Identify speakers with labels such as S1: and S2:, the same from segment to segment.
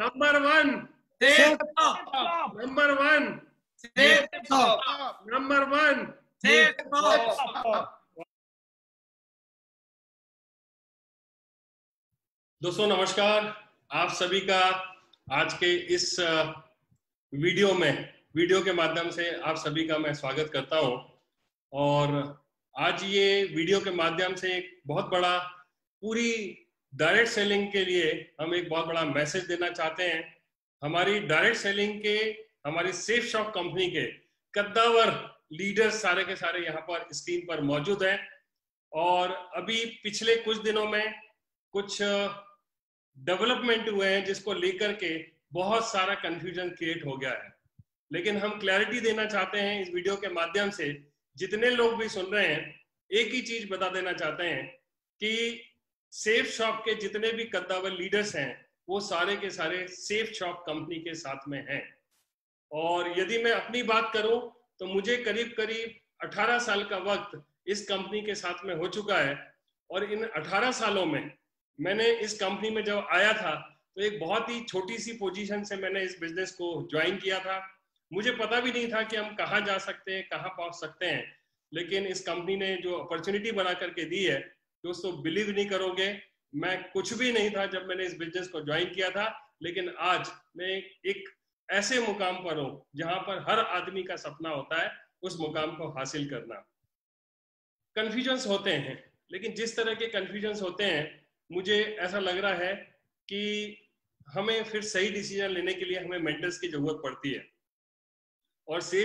S1: Number one,
S2: Safe
S1: number one, number one. दोस्तों नमस्कार, आप सभी का आज के इस वीडियो के माध्यम से आप सभी का मैं स्वागत करता हूं। और आज ये वीडियो के माध्यम से एक बहुत बड़ा पूरी डायरेक्ट सेलिंग के लिए हम एक बहुत बड़ा मैसेज देना चाहते हैं। हमारी डायरेक्ट सेलिंग के, हमारी सेफ शॉप कंपनी के कद्दावर लीडर्स सारे के सारे यहाँ पर स्क्रीन पर मौजूद हैं। और अभी पिछले कुछ दिनों में कुछ डेवलपमेंट हुए हैं जिसको लेकर के बहुत सारा कंफ्यूजन क्रिएट हो गया है, लेकिन हम क्लैरिटी देना चाहते हैं इस वीडियो के माध्यम से। जितने लोग भी सुन रहे हैं, एक ही चीज बता देना चाहते हैं कि सेफ शॉप के जितने भी कद्दावर लीडर्स हैं वो सारे के सारे सेफ शॉप कंपनी के साथ में हैं। और यदि मैं अपनी बात करूं तो मुझे करीब करीब 18 साल का वक्त इस कंपनी के साथ में हो चुका है। और इन 18 सालों में मैंने इस कंपनी में जब आया था तो एक बहुत ही छोटी सी पोजीशन से मैंने इस बिजनेस को ज्वाइन किया था। मुझे पता भी नहीं था कि हम कहाँ जा सकते हैं, कहाँ पहुंच सकते हैं, लेकिन इस कंपनी ने जो अपॉर्चुनिटी बना करके दी है, दोस्तों बिलीव नहीं करोगे, मैं कुछ भी नहीं था जब मैंने इस बिजनेस को ज्वाइन किया था, लेकिन आज मैं एक ऐसे मुकाम पर हूं जहां पर हर आदमी का सपना होता है उस मुकाम को हासिल करना। कंफ्यूजन्स होते हैं, लेकिन जिस तरह के कंफ्यूजन्स होते हैं मुझे ऐसा लग रहा है कि हमें फिर सही डिसीजन लेने के लिए हमें मेंटर्स की जरूरत पड़ती है। और सेफ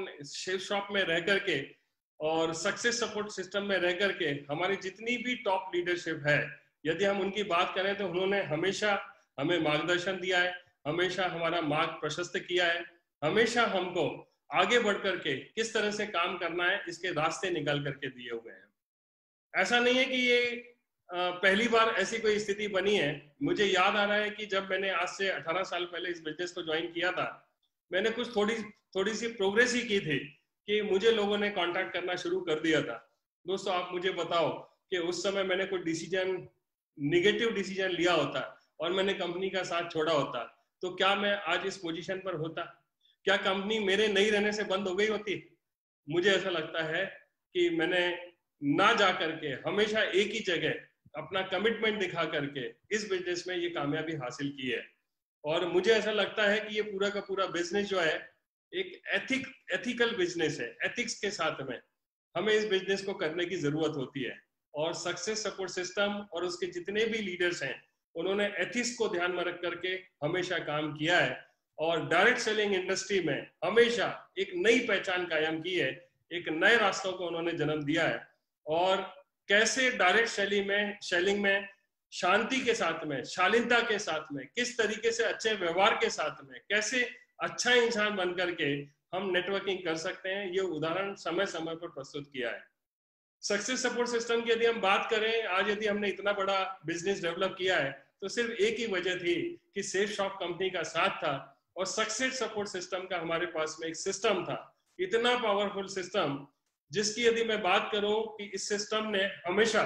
S1: शॉप में रह करके और सक्सेस सपोर्ट सिस्टम में रह करके हमारी जितनी भी टॉप लीडरशिप है, यदि हम उनकी बात करें तो उन्होंने हमेशा हमें मार्गदर्शन दिया है, हमेशा हमारा मार्ग प्रशस्त किया है, हमेशा हमको आगे बढ़ करके किस तरह से काम करना है इसके रास्ते निकाल करके दिए हुए हैं। ऐसा नहीं है कि ये पहली बार ऐसी कोई स्थिति बनी है। मुझे याद आ रहा है कि जब मैंने आज से 18 साल पहले इस बिजनेस को ज्वाइन किया था, मैंने कुछ थोड़ी सी प्रोग्रेस ही की थी कि मुझे लोगों ने कांटेक्ट करना शुरू कर दिया था। दोस्तों आप मुझे बताओ कि उस समय मैंने कोई निगेटिव डिसीजन लिया होता और मैंने कंपनी का साथ छोड़ा होता तो क्या मैं आज इस पोजीशन पर होता? क्या कंपनी मेरे नहीं रहने से बंद हो गई होती? मुझे ऐसा लगता है कि मैंने ना जा करके हमेशा एक ही जगह अपना कमिटमेंट दिखा करके इस बिजनेस में ये कामयाबी हासिल की है। और मुझे ऐसा लगता है कि ये पूरा का पूरा बिजनेस जो है एक एथिकल बिजनेस है। एथिक्स के साथ में हमें इस बिजनेस को करने की जरूरत होती है। और सक्सेस सपोर्ट सिस्टम और उसके जितने भी लीडर्स हैं उन्होंने एथिक्स को ध्यान में रख करके हमेशा काम किया है और डायरेक्ट सेलिंग इंडस्ट्री में हमेशा एक नई पहचान कायम की है, एक नए रास्तों को उन्होंने जन्म दिया है। और कैसे डायरेक्ट सेलिंग में शांति के साथ में, शालीनता के साथ में, किस तरीके से अच्छे व्यवहार के साथ में कैसे अच्छा इंसान बन करके हम नेटवर्किंग कर सकते हैं, ये उदाहरण समय समय पर प्रस्तुत किया है। सक्सेस सपोर्ट सिस्टम की यदि हम बात करें, आज यदि हमने इतना बड़ा बिजनेस डेवलप किया है तो सिर्फ एक ही वजह थी कि सेफ शॉप कंपनी का साथ था और सक्सेस सपोर्ट सिस्टम का हमारे पास में एक सिस्टम था, इतना पावरफुल सिस्टम जिसकी यदि मैं बात करूं कि इस सिस्टम ने हमेशा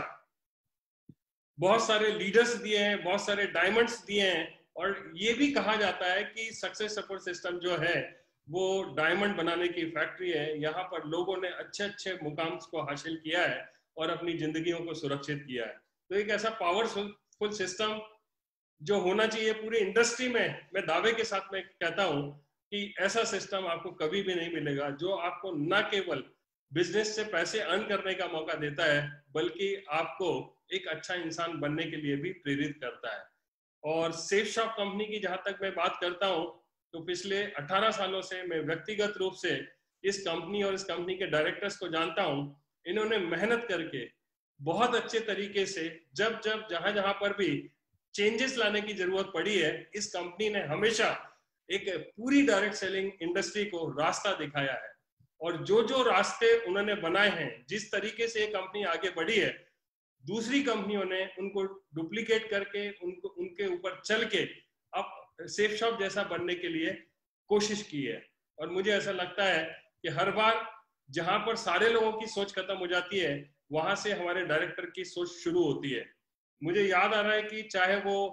S1: बहुत सारे लीडर्स दिए हैं, बहुत सारे डायमंड्स दिए हैं। और ये भी कहा जाता है कि सक्सेस सपोर्ट सिस्टम जो है वो डायमंड बनाने की फैक्ट्री है। यहाँ पर लोगों ने अच्छे अच्छे मुकाम को हासिल किया है और अपनी जिंदगियों को सुरक्षित किया है। तो एक ऐसा पावरफुल सिस्टम जो होना चाहिए पूरी इंडस्ट्री में, मैं दावे के साथ में कहता हूँ कि ऐसा सिस्टम आपको कभी भी नहीं मिलेगा जो आपको न केवल बिजनेस से पैसे अर्न करने का मौका देता है बल्कि आपको एक अच्छा इंसान बनने के लिए भी प्रेरित करता है। और सेफ शॉप कंपनी की जहां तक मैं बात करता हूं तो पिछले 18 सालों से मैं व्यक्तिगत रूप से इस कंपनी और इस कंपनी के डायरेक्टर्स को जानता हूं। इन्होंने मेहनत करके बहुत अच्छे तरीके से जब जहां पर भी चेंजेस लाने की जरूरत पड़ी है, इस कंपनी ने हमेशा एक पूरी डायरेक्ट सेलिंग इंडस्ट्री को रास्ता दिखाया है। और जो रास्ते उन्होंने बनाए हैं, जिस तरीके से ये कंपनी आगे बढ़ी है, दूसरी कंपनियों ने उनको डुप्लीकेट करके उनके ऊपर चल के अब सेफ शॉप जैसा बनने के लिए कोशिश की है। और मुझे ऐसा लगता है कि हर बार जहां पर सारे लोगों की सोच खत्म हो जाती है वहां से हमारे डायरेक्टर की सोच शुरू होती है। मुझे याद आ रहा है कि चाहे वो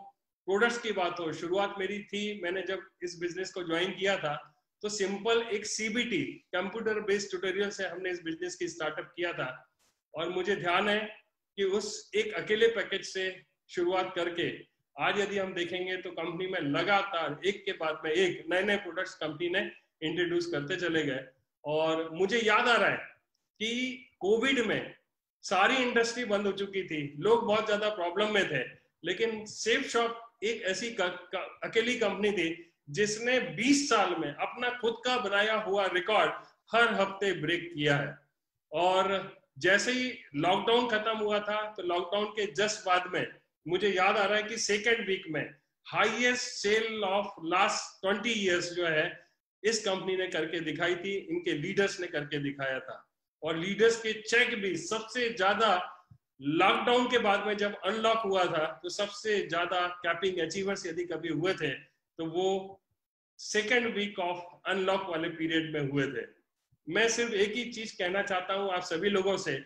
S1: प्रोडक्ट्स की बात हो, शुरुआत मेरी थी, मैंने जब इस बिजनेस को ज्वाइन किया था तो सिंपल एक CBT कंप्यूटर बेस्ड ट्यूटोरियल से हमने इस बिजनेस की स्टार्टअप किया था। और मुझे ध्यान है कि उस एक अकेले पैकेज से शुरुआत करके आज यदि हम देखेंगे तो कंपनी में लगातार एक के बाद में एक नए नए प्रोडक्ट्स कंपनी ने इंट्रोड्यूस करते चले गए। और मुझे याद आ रहा है कि कोविड में सारी इंडस्ट्री बंद हो चुकी थी, लोग बहुत ज्यादा प्रॉब्लम में थे, लेकिन सेफ शॉप एक ऐसी अकेली कंपनी थी जिसने 20 साल में अपना खुद का बनाया हुआ रिकॉर्ड हर हफ्ते ब्रेक किया है। और जैसे ही लॉकडाउन खत्म हुआ था तो लॉकडाउन के जस्ट बाद में मुझे याद आ रहा है कि सेकेंड वीक में highest sale of last 20 years जो है इस कंपनी ने करके दिखाई थी, इनके लीडर्स ने करके दिखाया था। और लीडर्स के चेक भी सबसे ज्यादा लॉकडाउन के बाद में जब अनलॉक हुआ था तो सबसे ज्यादा कैपिंग अचीवर्स यदि कभी हुए थे तो वो सेकेंड वीक ऑफ अनलॉक वाले पीरियड में हुए थे। मैं सिर्फ एक ही चीज कहना चाहता हूं आप सभी लोगों से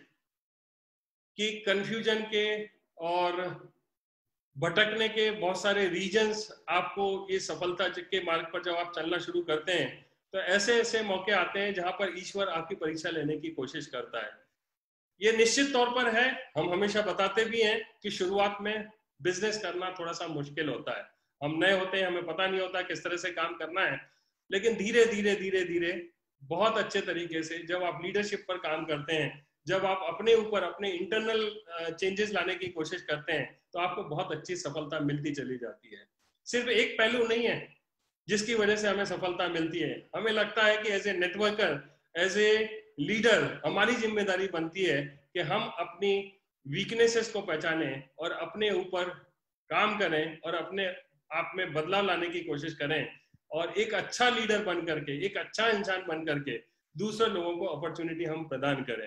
S1: कि कंफ्यूजन के और भटकने के बहुत सारे रीजंस आपको ये सफलता के मार्ग पर जब आप चलना शुरू करते हैं तो ऐसे ऐसे मौके आते हैं जहां पर ईश्वर आपकी परीक्षा लेने की कोशिश करता है। ये निश्चित तौर पर है, हम हमेशा बताते भी हैं कि शुरुआत में बिजनेस करना थोड़ा सा मुश्किल होता है, हम नए होते हैं, हमें पता नहीं होता किस तरह से काम करना है, लेकिन धीरे धीरे धीरे धीरे बहुत अच्छे तरीके से जब आप लीडरशिप पर काम करते हैं, जब आप अपने ऊपर अपने इंटरनल चेंजेस लाने की कोशिश करते हैं तो आपको बहुत अच्छी सफलता मिलती चली जाती है। सिर्फ एक पहलू नहीं है जिसकी वजह से हमें सफलता मिलती है, हमें लगता है कि as a networker, as a leader हमारी जिम्मेदारी बनती है कि हम अपनी वीकनेसेस को पहचानें और अपने ऊपर काम करें और अपने आप में बदलाव लाने की कोशिश करें और एक अच्छा लीडर बन करके, एक अच्छा इंसान बन करके दूसरे लोगों को अपॉर्चुनिटी हम प्रदान करें।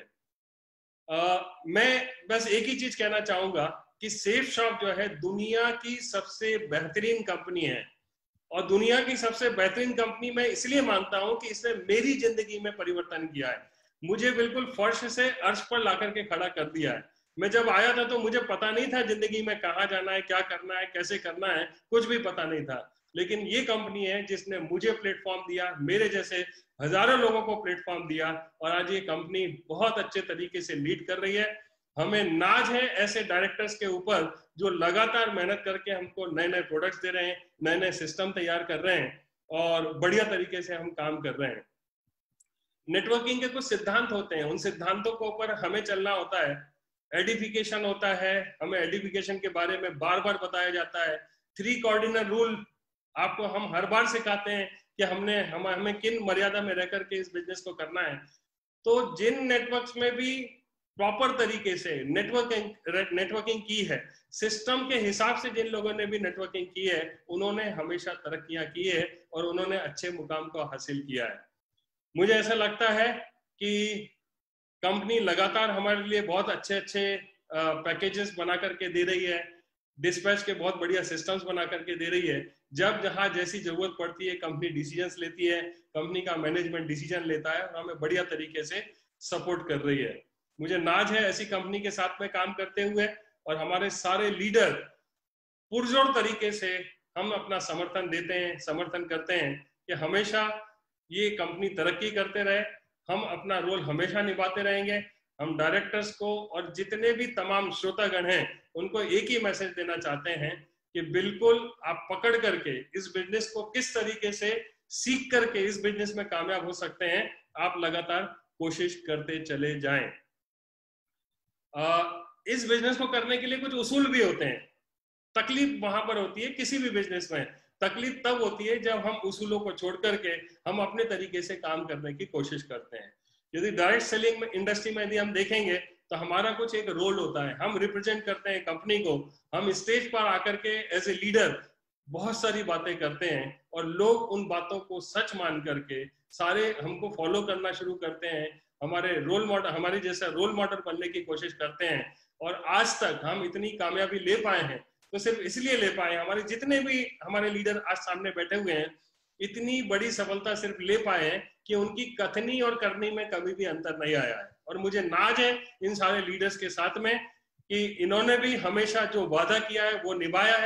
S1: मैं बस एक ही चीज कहना चाहूंगा कि सेफ शॉप जो है दुनिया की सबसे बेहतरीन कंपनी है। और दुनिया की सबसे बेहतरीन कंपनी मैं इसलिए मानता हूं कि इसने मेरी जिंदगी में परिवर्तन किया है, मुझे बिल्कुल फर्श से अर्श पर ला करके खड़ा कर दिया है। मैं जब आया था तो मुझे पता नहीं था जिंदगी में कहाँ जाना है, क्या करना है, कैसे करना है, कुछ भी पता नहीं था। लेकिन ये कंपनी है जिसने मुझे प्लेटफॉर्म दिया, मेरे जैसे हजारों लोगों को प्लेटफॉर्म दिया और आज ये कंपनी बहुत अच्छे तरीके से लीड कर रही है। हमें नाज है ऐसे डायरेक्टर्स के ऊपर जो लगातार मेहनत करके हमको नए नए प्रोडक्ट्स दे रहे हैं, नए नए सिस्टम तैयार कर रहे हैं और बढ़िया तरीके से हम काम कर रहे हैं। नेटवर्किंग के कुछ सिद्धांत होते हैं, उन सिद्धांतों के ऊपर हमें चलना होता है। एडिफिकेशन होता है, हमें एडिफिकेशन के बारे में बार बार बताया जाता है। 3 कार्डिनल रूल आपको हम हर बार सिखाते हैं कि हमें किन मर्यादा में रह करके इस बिजनेस को करना है। तो जिन नेटवर्क्स में भी प्रॉपर तरीके से नेटवर्किंग की है, सिस्टम के हिसाब से जिन लोगों ने भी नेटवर्किंग की है, उन्होंने हमेशा तरक्कियां की है और उन्होंने अच्छे मुकाम को हासिल किया है। मुझे ऐसा लगता है कि कंपनी लगातार हमारे लिए बहुत अच्छे अच्छे पैकेजेस बना करके दे रही है, डिस्पैच के बहुत बढ़िया सिस्टम्स बना करके दे रही है। जब जहां जैसी जरूरत पड़ती है कंपनी डिसीजंस लेती है, कंपनी का मैनेजमेंट डिसीजन लेता है और हमें बढ़िया तरीके से सपोर्ट कर रही है। मुझे नाज है ऐसी कंपनी के साथ में काम करते हुए और हमारे सारे लीडर पुरजोर तरीके से हम अपना समर्थन देते हैं, समर्थन करते हैं कि हमेशा ये कंपनी तरक्की करते रहे। हम अपना रोल हमेशा निभाते रहेंगे। हम डायरेक्टर्स को और जितने भी तमाम श्रोतागण हैं उनको एक ही मैसेज देना चाहते हैं कि बिल्कुल आप पकड़ करके इस बिजनेस को किस तरीके से सीख करके इस बिजनेस में कामयाब हो सकते हैं, आप लगातार कोशिश करते चले जाएं। इस बिजनेस को करने के लिए कुछ उसूल भी होते हैं। तकलीफ वहां पर होती है, किसी भी बिजनेस में तकलीफ तब होती है जब हम उसूलों को छोड़ करके हम अपने तरीके से काम करने की कोशिश करते हैं। यदि डायरेक्ट सेलिंग इंडस्ट्री में यदि हम देखेंगे तो हमारा कुछ एक रोल होता है, हम रिप्रेजेंट करते हैं कंपनी को, हम स्टेज पर आकर के एज ए लीडर बहुत सारी बातें करते हैं और लोग उन बातों को सच मान करके सारे हमको फॉलो करना शुरू करते हैं, हमारे रोल मॉडल, हमारे जैसा रोल मॉडल बनने की कोशिश करते हैं। और आज तक हम इतनी कामयाबी ले पाए हैं तो सिर्फ इसलिए ले पाए, हमारे जितने भी हमारे लीडर आज सामने बैठे हुए हैं इतनी बड़ी सफलता सिर्फ ले पाए हैं कि उनकी कथनी और करनी में कभी भी अंतर नहीं आया है। और मुझे नाज है इन सारे लीडर्स के साथ में कि इन्होंने भी हमेशा जो वादा किया है वो निभाया है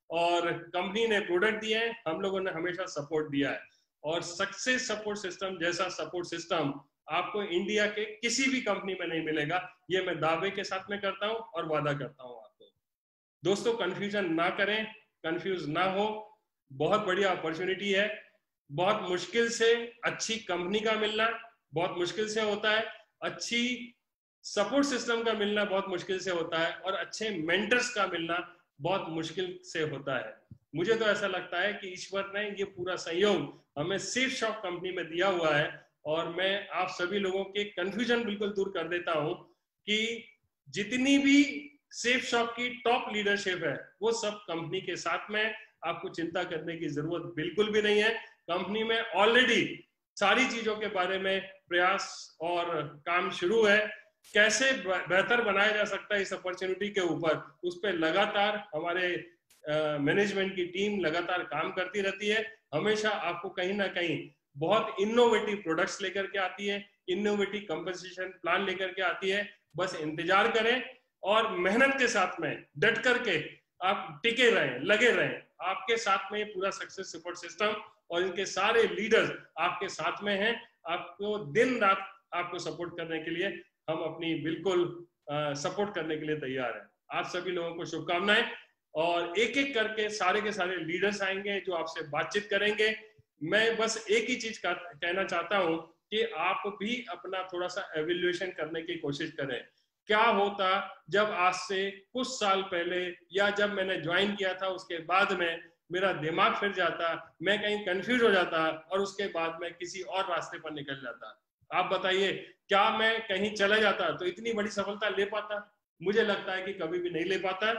S1: और कंपनी ने प्रोडक्ट दिए हैं, हम लोगों ने हमेशा सपोर्ट दिया है। और सक्सेस सपोर्ट सिस्टम जैसा सपोर्ट सिस्टम आपको इंडिया के किसी भी कंपनी में नहीं मिलेगा, ये मैं दावे के साथ में करता हूं और वादा करता हूं आपको। दोस्तों कंफ्यूजन ना करें, कंफ्यूज ना हो, बहुत बढ़िया अपॉर्चुनिटी है। बहुत मुश्किल से अच्छी कंपनी का मिलना बहुत मुश्किल से होता है, अच्छी सपोर्ट सिस्टम का मिलना बहुत मुश्किल से होता है, और अच्छे मेंटर्स का मिलना बहुत मुश्किल से होता है। मुझे तो ऐसा लगता है कि ईश्वर ने ये पूरा सहयोग हमें सेफ शॉप कंपनी में दिया हुआ है। और मैं आप सभी लोगों के कंफ्यूजन बिल्कुल दूर कर देता हूं कि जितनी भी सेफ शॉप की टॉप लीडरशिप है वो सब कंपनी के साथ में, आपको चिंता करने की जरूरत बिल्कुल भी नहीं है। कंपनी में ऑलरेडी सारी चीजों के बारे में प्रयास और काम शुरू है। कैसे बेहतर बनाया जा सकता है इस अपॉर्चुनिटी के ऊपर, उस पर लगातार हमारे मैनेजमेंट की टीम लगातार काम करती रहती है। हमेशा आपको कहीं ना कहीं बहुत इनोवेटिव प्रोडक्ट्स लेकर के आती है, इनोवेटिव कंपनसेशन प्लान लेकर के आती है। बस इंतजार करें और मेहनत के साथ में डट करके आप टिके रहें, लगे रहें। आपके साथ में पूरा सक्सेस सपोर्ट सिस्टम और इनके सारे लीडर्स आपके साथ में हैं। आपको दिन रात आपको सपोर्ट करने के लिए हम अपनी बिल्कुल सपोर्ट करने के लिए तैयार हैं। आप सभी लोगों को शुभकामनाएं। और एक एक करके सारे के सारे लीडर्स आएंगे जो आपसे बातचीत करेंगे। मैं बस एक ही चीज कहना चाहता हूं कि आप भी अपना थोड़ा सा एवेल्युएशन करने की कोशिश करें। क्या होता जब आज से कुछ साल पहले या जब मैंने ज्वाइन किया था उसके बाद में मेरा दिमाग फिर जाता, मैं कहीं कंफ्यूज हो जाता और उसके बाद मैं किसी और रास्ते पर निकल जाता। आप बताइए, क्या मैं कहीं चला जाता तो इतनी बड़ी सफलता ले पाता? मुझे लगता है कि कभी भी नहीं ले पाता।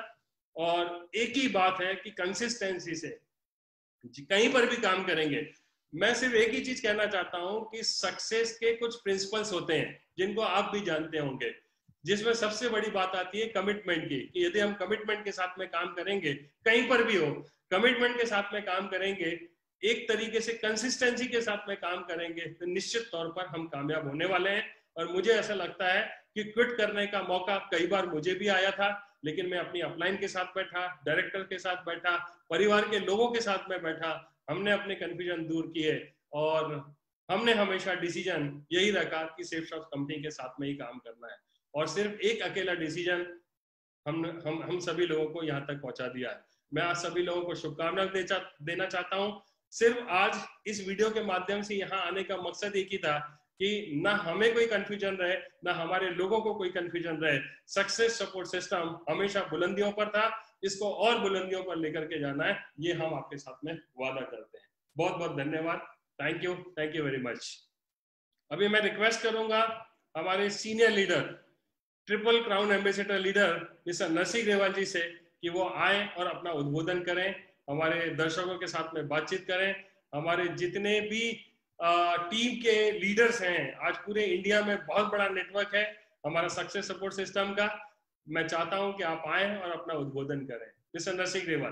S1: और एक ही बात है कि कंसिस्टेंसी से कहीं पर भी काम करेंगे। मैं सिर्फ एक ही चीज कहना चाहता हूं कि सक्सेस के कुछ प्रिंसिपल्स होते हैं जिनको आप भी जानते होंगे, जिसमें सबसे बड़ी बात आती है कमिटमेंट की, कि यदि हम कमिटमेंट के साथ में काम करेंगे, कहीं पर भी हो कमिटमेंट के साथ में काम करेंगे, एक तरीके से कंसिस्टेंसी के साथ में काम करेंगे, तो निश्चित तौर पर हम कामयाब होने वाले हैं। और मुझे ऐसा लगता है कि क्विट करने का मौका कई बार मुझे भी आया था, लेकिन मैं अपनी अपलाइन के साथ बैठा, डायरेक्टर के साथ बैठा, परिवार के लोगों के साथ में बैठा, हमने अपने कंफ्यूजन दूर किए और हमने हमेशा डिसीजन यही रखा कि सेफ शॉप कंपनी के साथ में ही काम करना है। और सिर्फ एक अकेला डिसीजन हम सभी लोगों को यहाँ तक पहुंचा दिया है। मैं आज सभी लोगों को शुभकामनाएं देना चाहता हूँ। सिर्फ आज इस वीडियो के माध्यम से यहाँ आने का मकसद एक ही था कि ना हमें कोई कंफ्यूजन रहे, ना हमारे लोगों को कोई कंफ्यूजन रहे। सक्सेस सपोर्ट सिस्टम हमेशा बुलंदियों पर था, इसको और बुलंदियों पर लेकर के जाना है, ये हम आपके साथ में वादा करते हैं। बहुत बहुत धन्यवाद। Thank you very much. अभी मैं रिक्वेस्ट करूंगा हमारे senior leader, triple crown ambassador leader mister Narsingh Grewal ji से कि वो आए और अपना उद्बोधन करें, हमारे दर्शकों के साथ में बातचीत करें। हमारे जितने भी टीम के लीडर्स हैं, आज पूरे इंडिया में बहुत बड़ा नेटवर्क है हमारा सक्सेस सपोर्ट सिस्टम का। मैं चाहता हूं कि आप आए और अपना उद्बोधन करें। Mister Narsingh Grewal.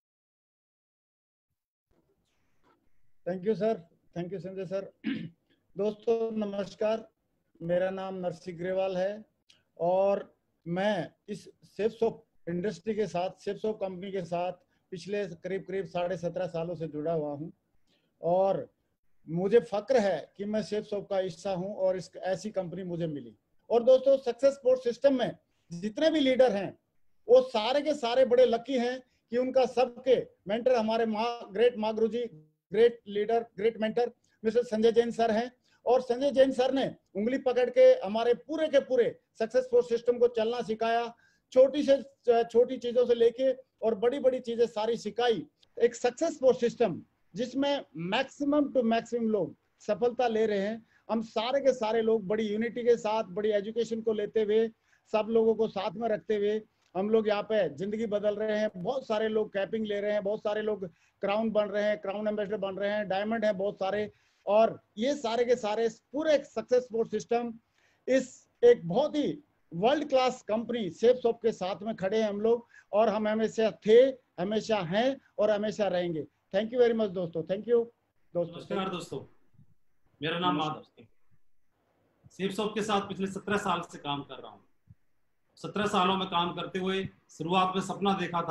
S2: Thank you sir, thank you Sanjay sir. दोस्तों नमस्कार, मेरा नाम नरसिंह ग्रेवाल है और मैं इस सेफ शॉप इंडस्ट्री के साथ, सेफ शॉप कंपनी के साथ पिछले करीब 17.5 सालों से जुड़ा हुआ हूं और मुझे फक्र है कि मैं सेफ शॉप का हिस्सा हूं और इस ऐसी कंपनी मुझे मिली। और दोस्तों सक्सेस सपोर्ट सिस्टम में जितने भी लीडर हैं वो सारे के सारे बड़े लकी हैं कि उनका सबके मेंटर हमारे ग्रेट माँ गुरु जी, great leader, great mentor mister Sanjay Jain sir हैं। और संजय जैन सर ने उंगली पकड़ के हमारे पूरे के पूरे सक्सेस सपोर्ट सिस्टम को चलना सिखाया, छोटी से छोटी चीजों से लेके और बड़ी बड़ी चीजें सारी सिखाई। एक सक्सेस सपोर्ट सिस्टम जिसमें मैक्सिमम टू मैक्सिमम लोग सफलता ले रहे हैं। हम सारे के सारे लोग बड़ी यूनिटी के साथ, बड़ी एजुकेशन को लेते हुए, सब लोगों को साथ में रखते हुए हम लोग यहाँ पे जिंदगी बदल रहे हैं। बहुत सारे लोग कैपिंग ले रहे हैं, बहुत सारे लोग क्राउन बन रहे हैं, क्राउन एम्बेसडर बन रहे हैं, डायमंड है बहुत सारे। और ये सारे के सारे पूरे सक्सेस सपोर्ट सिस्टम इस एक बहुत ही world class company Safe Shop के साथ में खड़े हैं हम लोग, और हम हमेशा थे, हमेशा हैं और हमेशा रहेंगे। थैंक यू वेरी मच दोस्तों। थैंक यू दोस्तों।
S3: नमस्कार दोस्तों, मेरा नाम माधव है। सेफ शॉप के साथ पिछले 17 साल से काम कर रहा हूँ। 17 सालों में काम करते हुए शुरुआत में सपना देखा था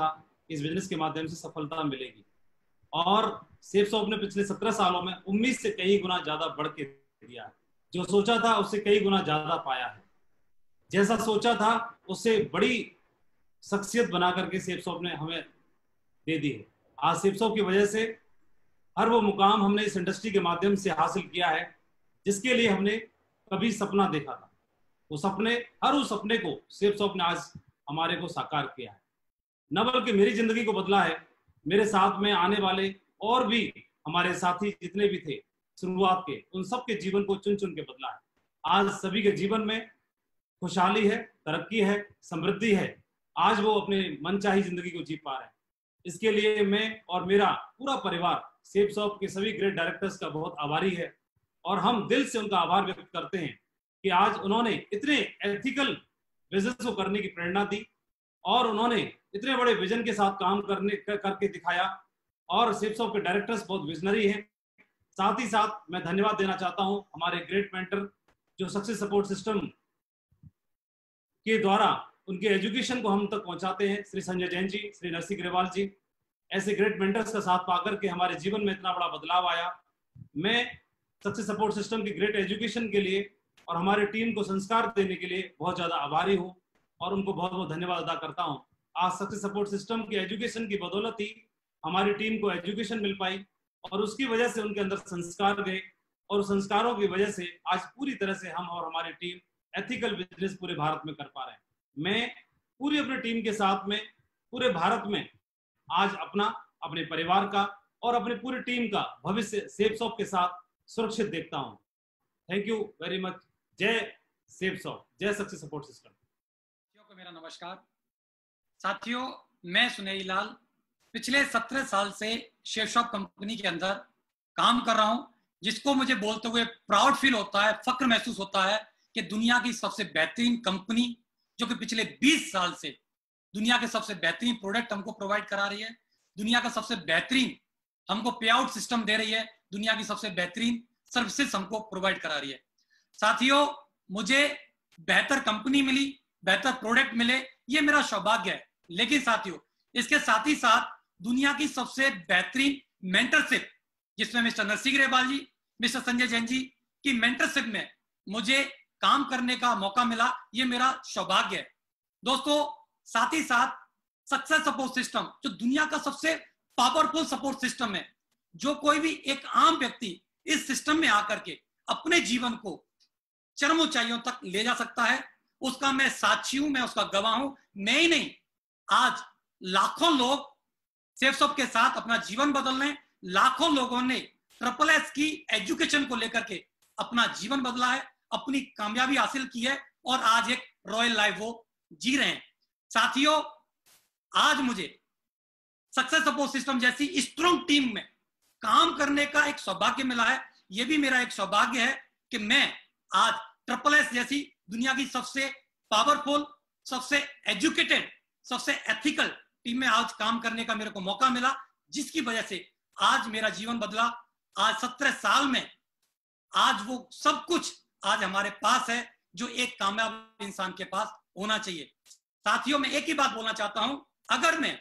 S3: इस बिजनेस के माध्यम से सफलता मिलेगी। और सेफसॉफ्ट ने पिछले 17 सालों में उम्मीद से कई गुना ज्यादा बढ़ के दिया है। जो सोचा था उससे कई गुना ज्यादा पाया है। जैसा सोचा था उससे बड़ी शख्सियत बना करके सेफसॉफ्ट ने हमें दे दी है। आज सेफसॉफ्ट की वजह से हर वो मुकाम हमने इस इंडस्ट्री के माध्यम से हासिल किया है जिसके लिए हमने कभी सपना देखा था। वो सपने, हर उस सपने को सेफसॉफ्ट ने आज हमारे को साकार किया है। न बल्कि मेरी जिंदगी को बदला है, मेरे साथ में आने वाले और भी हमारे साथी जितने भी थे शुरुआत के, उन सबके जीवन को चुन चुन के बदला है। आज सभी के जीवन में खुशहाली है, तरक्की है, समृद्धि है। आज वो अपने मनचाही जिंदगी को जी पा रहे हैं। इसके लिए मैं और मेरा पूरा परिवार सेफसॉफ्ट के सभी ग्रेट डायरेक्टर्स का बहुत आभारी है और हम दिल से उनका आभार व्यक्त करते हैं कि आज उन्होंने इतने एथिकल बिजनेस को करने की प्रेरणा दी और उन्होंने इतने बड़े विजन के साथ काम करके दिखाया। और सेफसॉफ्ट के डायरेक्टर्स बहुत विजनरी हैं। साथ ही साथ मैं धन्यवाद देना चाहता हूं हमारे ग्रेट मेंटर जो सक्सेस सपोर्ट सिस्टम के द्वारा उनके एजुकेशन को हम तक पहुंचाते हैं, श्री संजय जैन जी, श्री नरसिंह ग्रेवाल जी। ऐसे ग्रेट मेंटर्स का साथ पाकर के हमारे जीवन में इतना बड़ा बदलाव आया। मैं सक्सेस सपोर्ट सिस्टम की ग्रेट एजुकेशन के लिए और हमारे टीम को संस्कार देने के लिए बहुत ज्यादा आभारी हूँ और उनको बहुत बहुत धन्यवाद अदा करता हूँ। आज सक्सेस सपोर्ट सिस्टम की एजुकेशन की बदौलत ही हमारी टीम को एजुकेशन मिल पाई और उसकी वजह से उनके अंदर संस्कार गए और संस्कारों की वजह से आज पूरी तरह से हम और हमारी टीम एथिकल बिजनेस पूरे भारत में कर पा रहे हैं। मैं पूरी अपनी टीम के साथ में पूरे भारत में आज अपने परिवार का और अपनी पूरी टीम का भविष्य सेफसॉफ्ट के साथ सुरक्षित देखता हूं। Thank you very much. जय सेफसॉफ्ट, जय सक्सेस सपोर्ट सिस्टम।
S4: को मेरा नमस्कार। साथियों, मैं सुनेरी लाल पिछले 17 साल से सेफसॉफ्ट कंपनी के अंदर काम कर रहा हूं, जिसको मुझे बोलते हुए प्राउड फील होता है, फक्र महसूस होता है कि दुनिया की सबसे बेहतरीन कंपनी जो कि पिछले 20 साल से दुनिया के सबसे बेहतरीन प्रोडक्ट हमको प्रोवाइड करा रही है, दुनिया का सबसे बेहतरीन हमको पे आउट सिस्टम दे रही है, दुनिया की सबसे बेहतरीन सर्विसेज हमको प्रोवाइड करा रही है। साथियों, मुझे बेहतर कंपनी मिली, बेहतर प्रोडक्ट मिले, ये मेरा सौभाग्य है। लेकिन साथियों, इसके साथ ही साथ दुनिया की सबसे बेहतरीन मेंटरशिप, जिसमें मिस्टर नरसिंह ग्रेवाल जी, मिस्टर संजय जैन जी की मेंटरशिप में मुझे काम करने का मौका मिला, ये मेरा सौभाग्य है। दोस्तों, साथ ही साथ सक्सेस सपोर्ट सिस्टम जो दुनिया का सबसे पावरफुल सपोर्ट सिस्टम है, जो कोई भी एक आम व्यक्ति इस सिस्टम में आकर के अपने जीवन को चरम ऊंचाइयों तक ले जा सकता है, उसका मैं साक्षी हूं, मैं उसका गवाह हूं। मैं ही नहीं, आज लाखों लोग सेफसॉफ्ट के साथ अपना जीवन बदल रहे हैं। लाखों लोगों ने SSS की एजुकेशन को लेकर के अपना जीवन बदला है, अपनी कामयाबी हासिल की है और आज एक रॉयल लाइफ वो जी रहे हैं। साथियों, आज मुझे सक्सेस सपोर्ट सिस्टम जैसी स्ट्रॉन्ग टीम में काम करने का एक सौभाग्य मिला है। यह भी मेरा एक सौभाग्य है कि मैं आज SSS जैसी दुनिया की सबसे पावरफुल, सबसे एजुकेटेड, सबसे एथिकल टीम में आज काम करने का मेरे को मौका मिला, जिसकी वजह से आज मेरा जीवन बदला। आज 17 साल में आज वो सब कुछ आज हमारे पास है जो एक कामयाब इंसान के पास होना चाहिए। साथियों, मैं एक ही बात बोलना चाहता हूं, अगर मैं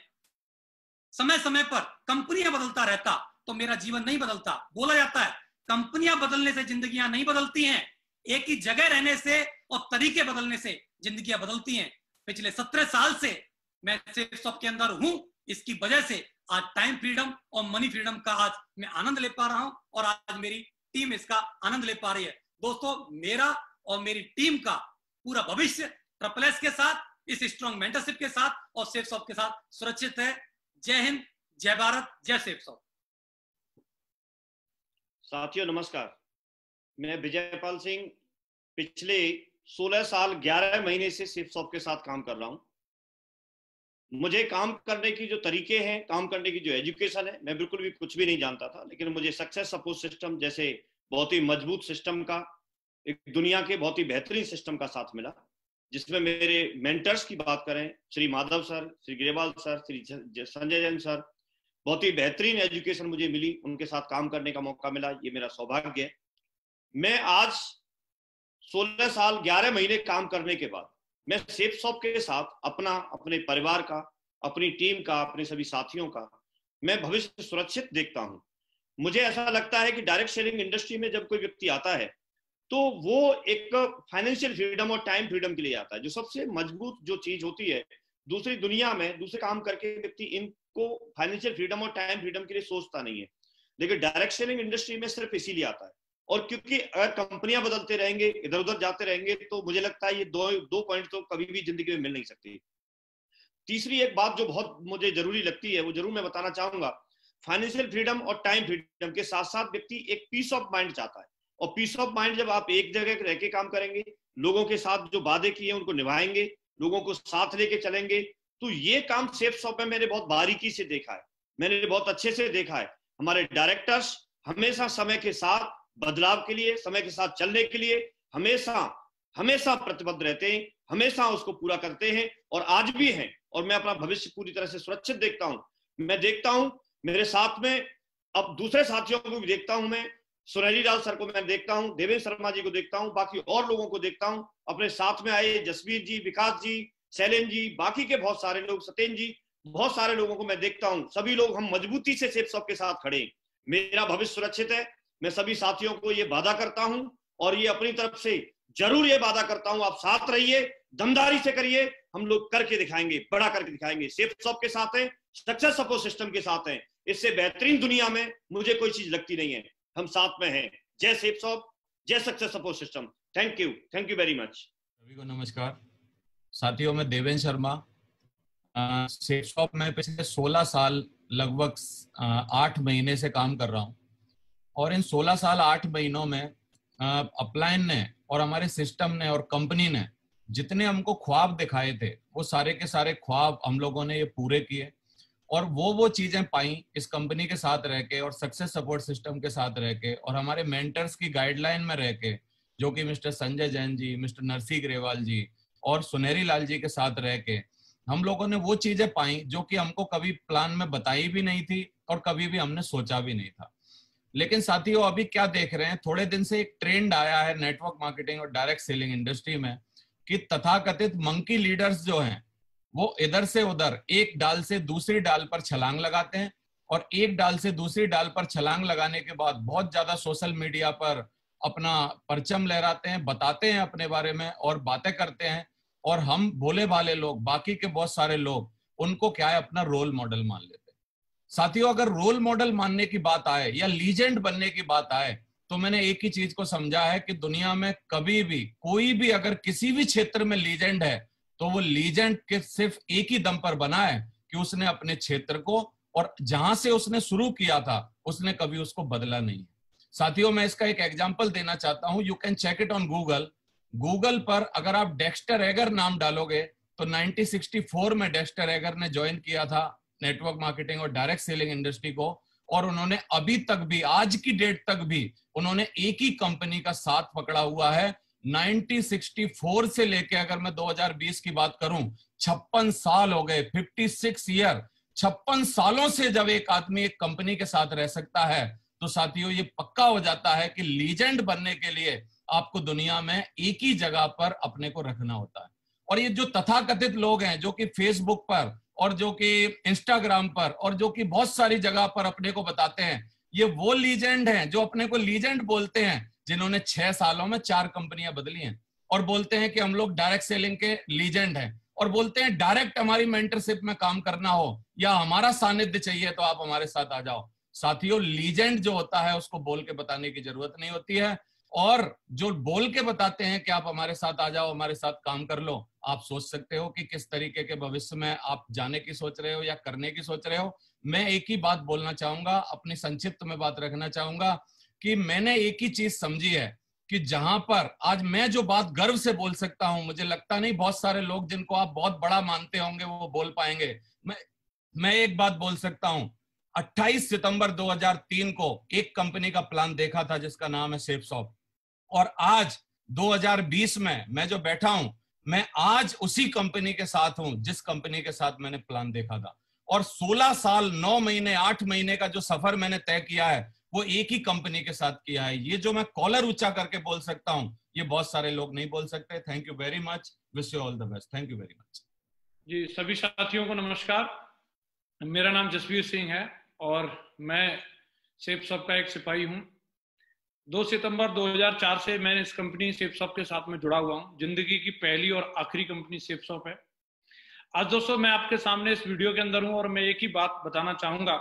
S4: समय समय पर कंपनियां बदलता रहता तो मेरा जीवन नहीं बदलता। बोला जाता है कंपनियां बदलने से जिंदगियां नहीं बदलती हैं, एक ही जगह रहने से और तरीके बदलने से जिंदगियां बदलती हैं। पिछले 17 साल से मैं सेफसॉफ्ट के अंदर हूं, इसकी वजह से आज टाइम फ्रीडम और मनी फ्रीडम का आज मैं आनंद ले पा रहा हूं और आज मेरी टीम इसका आनंद ले पा रही है। दोस्तों, मेरा और मेरी टीम का पूरा भविष्य SSS के साथ, इस स्ट्रॉन्ग मेंटरशिप के साथ और सेफसॉफ्ट के साथ सुरक्षित है। जय हिंद, जय भारत, जय सेफसॉफ्ट।
S5: साथियों नमस्कार, मैं विजयपाल सिंह पिछले 16 साल 11 महीने से सेफसॉफ्ट के साथ काम कर रहा हूं। मुझे काम करने की जो तरीके हैं, काम करने की जो एजुकेशन है, मैं बिल्कुल भी कुछ भी नहीं जानता था, लेकिन मुझे सक्सेस सपोर्ट सिस्टम जैसे बहुत ही मजबूत सिस्टम का, एक दुनिया के बहुत ही बेहतरीन सिस्टम का साथ मिला, जिसमें मेरे मेंटर्स की बात करें, Shri Madhav sir, Shri Grewal sir, Shri Sanjay Jain sir, बहुत ही बेहतरीन एजुकेशन मुझे मिली, उनके साथ काम करने का मौका मिला, ये मेरा सौभाग्य है। मैं आज 16 साल 11 महीने काम करने के बाद मैं सेफसॉफ्ट के साथ अपने परिवार का, अपनी टीम का, अपने सभी साथियों का मैं भविष्य सुरक्षित देखता हूं। मुझे ऐसा लगता है कि डायरेक्ट सेलिंग इंडस्ट्री में जब कोई व्यक्ति आता है तो वो एक फाइनेंशियल फ्रीडम और टाइम फ्रीडम के लिए आता है, जो सबसे मजबूत जो चीज होती है। दूसरी दुनिया में दूसरे काम करके व्यक्ति इनको फाइनेंशियल फ्रीडम और टाइम फ्रीडम के लिए सोचता नहीं है, लेकिन डायरेक्ट सेलिंग इंडस्ट्री में सिर्फ इसीलिए आता है। और क्योंकि अगर कंपनियां बदलते रहेंगे, इधर उधर जाते रहेंगे, तो मुझे लगता है ये दो पॉइंट तो कभी भी जिंदगी में मिल नहीं सकती। तीसरी एक बात जो बहुत मुझे जरूरी लगती है, वो जरूर मैं बताना चाहूंगा। फाइनेंशियल फ्रीडम और टाइम फ्रीडम के साथ साथ व्यक्ति एक पीस ऑफ माइंड चाहता है। और पीस ऑफ माइंड जब आप एक जगह रह के काम करेंगे, लोगों के साथ जो वादे किए उनको निभाएंगे, लोगों को साथ लेके चलेंगे, तो ये काम सेफसॉफ्ट में मैंने बहुत बारीकी से देखा है, मैंने बहुत अच्छे से देखा है। हमारे डायरेक्टर्स हमेशा समय के साथ बदलाव के लिए, समय के साथ चलने के लिए हमेशा प्रतिबद्ध रहते हैं, हमेशा उसको पूरा करते हैं और आज भी हैं। और मैं अपना भविष्य पूरी तरह से सुरक्षित देखता हूं। मैं देखता हूं मेरे साथ में अब दूसरे साथियों को भी देखता हूं, मैं सुनहरी लाल सर को मैं देखता हूं, देवेंद्र शर्मा जी को देखता हूं, बाकी और लोगों को देखता हूं, अपने साथ में आए जसवीर जी, विकास जी, शैलेंद्र जी, बाकी के बहुत सारे लोग, सत्येंद्र जी, बहुत सारे लोगों को मैं देखता हूं। सभी लोग हम मजबूती से सेफसॉफ्ट के साथ खड़े हैं। मेरा भविष्य सुरक्षित है। मैं सभी साथियों को ये वादा करता हूं और ये अपनी तरफ से जरूर ये वादा करता हूं, आप साथ रहिए, दमदारी से करिए, हम लोग करके दिखाएंगे, बड़ा करके दिखाएंगे। सेफसॉफ्ट के साथ हैं, सक्सेस सपोर्ट सिस्टम के साथ हैं, इससे बेहतरीन दुनिया में मुझे कोई चीज लगती नहीं है। हम साथ में हैं। जय सेफसॉफ्ट, जय success support system. Thank you very much.
S6: सभी को नमस्कार। साथियों, मैं देवेंद्र शर्मा, सेफसॉफ्ट में पिछले 16 साल लगभग 8 महीने से काम कर रहा हूं और इन 16 साल 8 महीनों में अपलाइन ने और हमारे सिस्टम ने और कंपनी ने जितने हमको ख्वाब दिखाए थे, वो सारे के सारे ख्वाब हम लोगों ने ये पूरे किए और वो चीजें पाई इस कंपनी के साथ रह के और सक्सेस सपोर्ट सिस्टम के साथ रह के और हमारे मेंटर्स की गाइडलाइन में रह के, जो कि मिस्टर संजय जैन जी, मिस्टर नरसी ग्रेवाल जी और सुनहरी लाल जी के साथ रह के हम लोगों ने वो चीजें पाई जो कि हमको कभी प्लान में बताई भी नहीं थी और कभी भी हमने सोचा भी नहीं था। लेकिन साथियों, अभी क्या देख रहे हैं, थोड़े दिन से एक ट्रेंड आया है नेटवर्क मार्केटिंग और डायरेक्ट सेलिंग इंडस्ट्री में कि तथाकथित मंकी लीडर्स जो हैं वो इधर से उधर एक डाल से दूसरी डाल पर छलांग लगाते हैं और एक डाल से दूसरी डाल पर छलांग लगाने के बाद बहुत ज्यादा सोशल मीडिया पर अपना परचम लहराते हैं, बताते हैं अपने बारे में और बातें करते हैं और हम भोले भाले लोग, बाकी के बहुत सारे लोग उनको क्या है, अपना रोल मॉडल मान लेते हैं। साथियों, अगर रोल मॉडल मानने की बात आए या लीजेंड बनने की बात आए तो मैंने एक ही चीज को समझा है कि दुनिया में कभी भी कोई भी अगर किसी भी क्षेत्र में लीजेंड है तो वो लीजेंड के सिर्फ एक ही दम पर बना है कि उसने अपने क्षेत्र को और जहां से उसने शुरू किया था उसने कभी उसको बदला नहीं। साथियों, मैं इसका एक एग्जांपल देना चाहता हूं। You can check it on Google पर अगर आप डेक्स्टर एगर नाम डालोगे तो 1964 में डेक्स्टर एगर ने ज्वाइन किया था नेटवर्क मार्केटिंग और डायरेक्ट सेलिंग इंडस्ट्री को और उन्होंने अभी तक भी, आज की डेट तक भी उन्होंने एक ही कंपनी का साथ पकड़ा हुआ है। 1964 से लेके अगर मैं 2020 की बात करूं, 56 साल हो गए, 56 ईयर। 56 सालों से जब एक आदमी एक कंपनी के साथ रह सकता है तो साथियों ये पक्का हो जाता है कि लीजेंड बनने के लिए आपको दुनिया में एक ही जगह पर अपने को रखना होता है। और ये जो तथाकथित लोग हैं जो कि फेसबुक पर और जो कि इंस्टाग्राम पर और जो कि बहुत सारी जगह पर अपने को बताते हैं, ये वो लीजेंड हैं जो अपने को लीजेंड बोलते हैं, जिन्होंने 6 सालों में 4 कंपनियां बदली हैं और बोलते हैं कि हम लोग डायरेक्ट सेलिंग के लीजेंड हैं और बोलते हैं डायरेक्ट हमारी मेंटरशिप में काम करना हो या हमारा सानिध्य चाहिए तो आप हमारे साथ आ जाओ। साथियों, लीजेंड जो होता है उसको बोल के बताने की जरूरत नहीं होती है और जो बोल के बताते हैं कि आप हमारे साथ आ जाओ, हमारे साथ काम कर लो, आप सोच सकते हो कि किस तरीके के भविष्य में आप जाने की सोच रहे हो या करने की सोच रहे हो। मैं एक ही बात बोलना चाहूंगा, अपनी संक्षिप्त में बात रखना चाहूंगा कि मैंने एक ही चीज समझी है कि जहां पर आज मैं जो बात गर्व से बोल सकता हूं, मुझे लगता नहीं बहुत सारे लोग जिनको आप बहुत बड़ा मानते होंगे वो बोल पाएंगे। मैं एक बात बोल सकता हूं, 28 सितंबर 2003 को एक कंपनी का प्लान देखा था जिसका नाम है सेफसॉफ्ट और आज 2020 में मैं जो बैठा हूं, मैं आज उसी कंपनी के साथ हूं जिस कंपनी के साथ मैंने प्लान देखा था और 16 साल 9 महीने 8 महीने का जो सफर मैंने तय किया है वो एक ही कंपनी के साथ किया है। ये जो मैं कॉलर ऊंचा करके बोल सकता हूं ये बहुत सारे लोग नहीं बोल सकते। Thank you very much, wish you all the best. Thank you very much.
S7: जी, सभी साथियों को नमस्कार। मेरा नाम जसवीर सिंह है और मैं सेफसॉफ्ट का एक सिपाही हूं। 2 सितंबर 2004 से मैं इस कंपनी सेफसॉफ्ट के साथ में जुड़ा हुआ हूं। जिंदगी की पहली और आखिरी कंपनी सेफसॉफ्ट है। आज दोस्तों मैं आपके सामने इस वीडियो के अंदर हूं और मैं एक ही बात बताना चाहूंगा।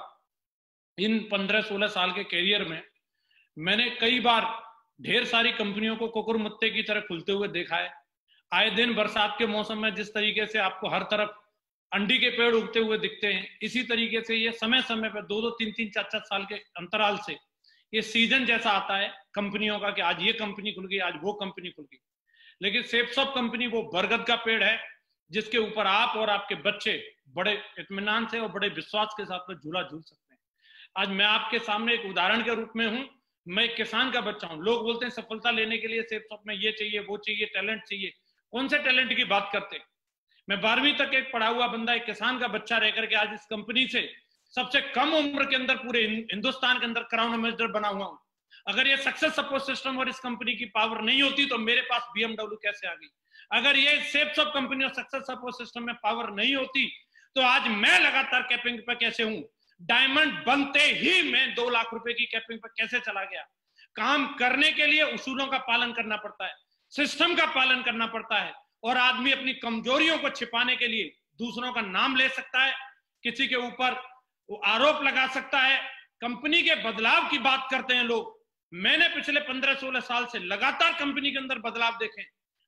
S7: इन 15-16 साल के कैरियर में मैंने कई बार ढेर सारी कंपनियों को कुकुरमुत्ते की तरह खुलते हुए देखा है। आए दिन बरसात के मौसम में जिस तरीके से आपको हर तरफ अंडी के पेड़ उगते हुए दिखते हैं, इसी तरीके से ये समय समय पर 2-2, 3-3, 4-4 साल के अंतराल से ये सीजन जैसा आता है कंपनियों का कि आज ये कंपनी खुल गई, आज वो कंपनी खुल गई। लेकिन सेफसॉफ्ट कंपनी वो बरगद का पेड़ है जिसके ऊपर आप और आपके बच्चे बड़े इत्मीनान से और बड़े विश्वास के साथ में झूला झूल सकते हैं। आज मैं आपके सामने एक उदाहरण के रूप में हूं। मैं एक किसान का बच्चा हूं। लोग बोलते हैं सफलता लेने के लिए सेफसॉफ्ट में ये चाहिए, वो चाहिए, टैलेंट चाहिए। कौन से टैलेंट की बात करते हैं? मैं 12वीं तक एक पढ़ा हुआ बंदा, एक किसान का बच्चा रहकर के आज इस कंपनी से सबसे कम उम्र के अंदर पूरे हिंदुस्तान के अंदर क्राउन एम्बेसडर बना हुआ हूं। अगर ये सक्सेस सपोर्ट सिस्टम और इस कंपनी की पावर नहीं होती तो मेरे पास BMW कैसे आ गई? अगर ये सेफसॉफ्ट कंपनी और सक्सेस सपोर्ट सिस्टम में पावर नहीं होती तो आज मैं लगातार कैपिंग पे कैसे हूं? डायमंड बनते ही मैं 2 लाख रुपए की कैपिंग पे कैसे चला गया? काम करने के लिए उसूलों का पालन करना पड़ता है, सिस्टम का पालन करना पड़ता है और आदमी अपनी कमजोरियों को छिपाने के लिए दूसरों का नाम ले सकता है, किसी के ऊपर आरोप लगा सकता है। कंपनी के बदलाव की बात करते हैं लोग। मैंने पिछले 15-16 साल से लगातार कंपनी के अंदर बदलाव देखे।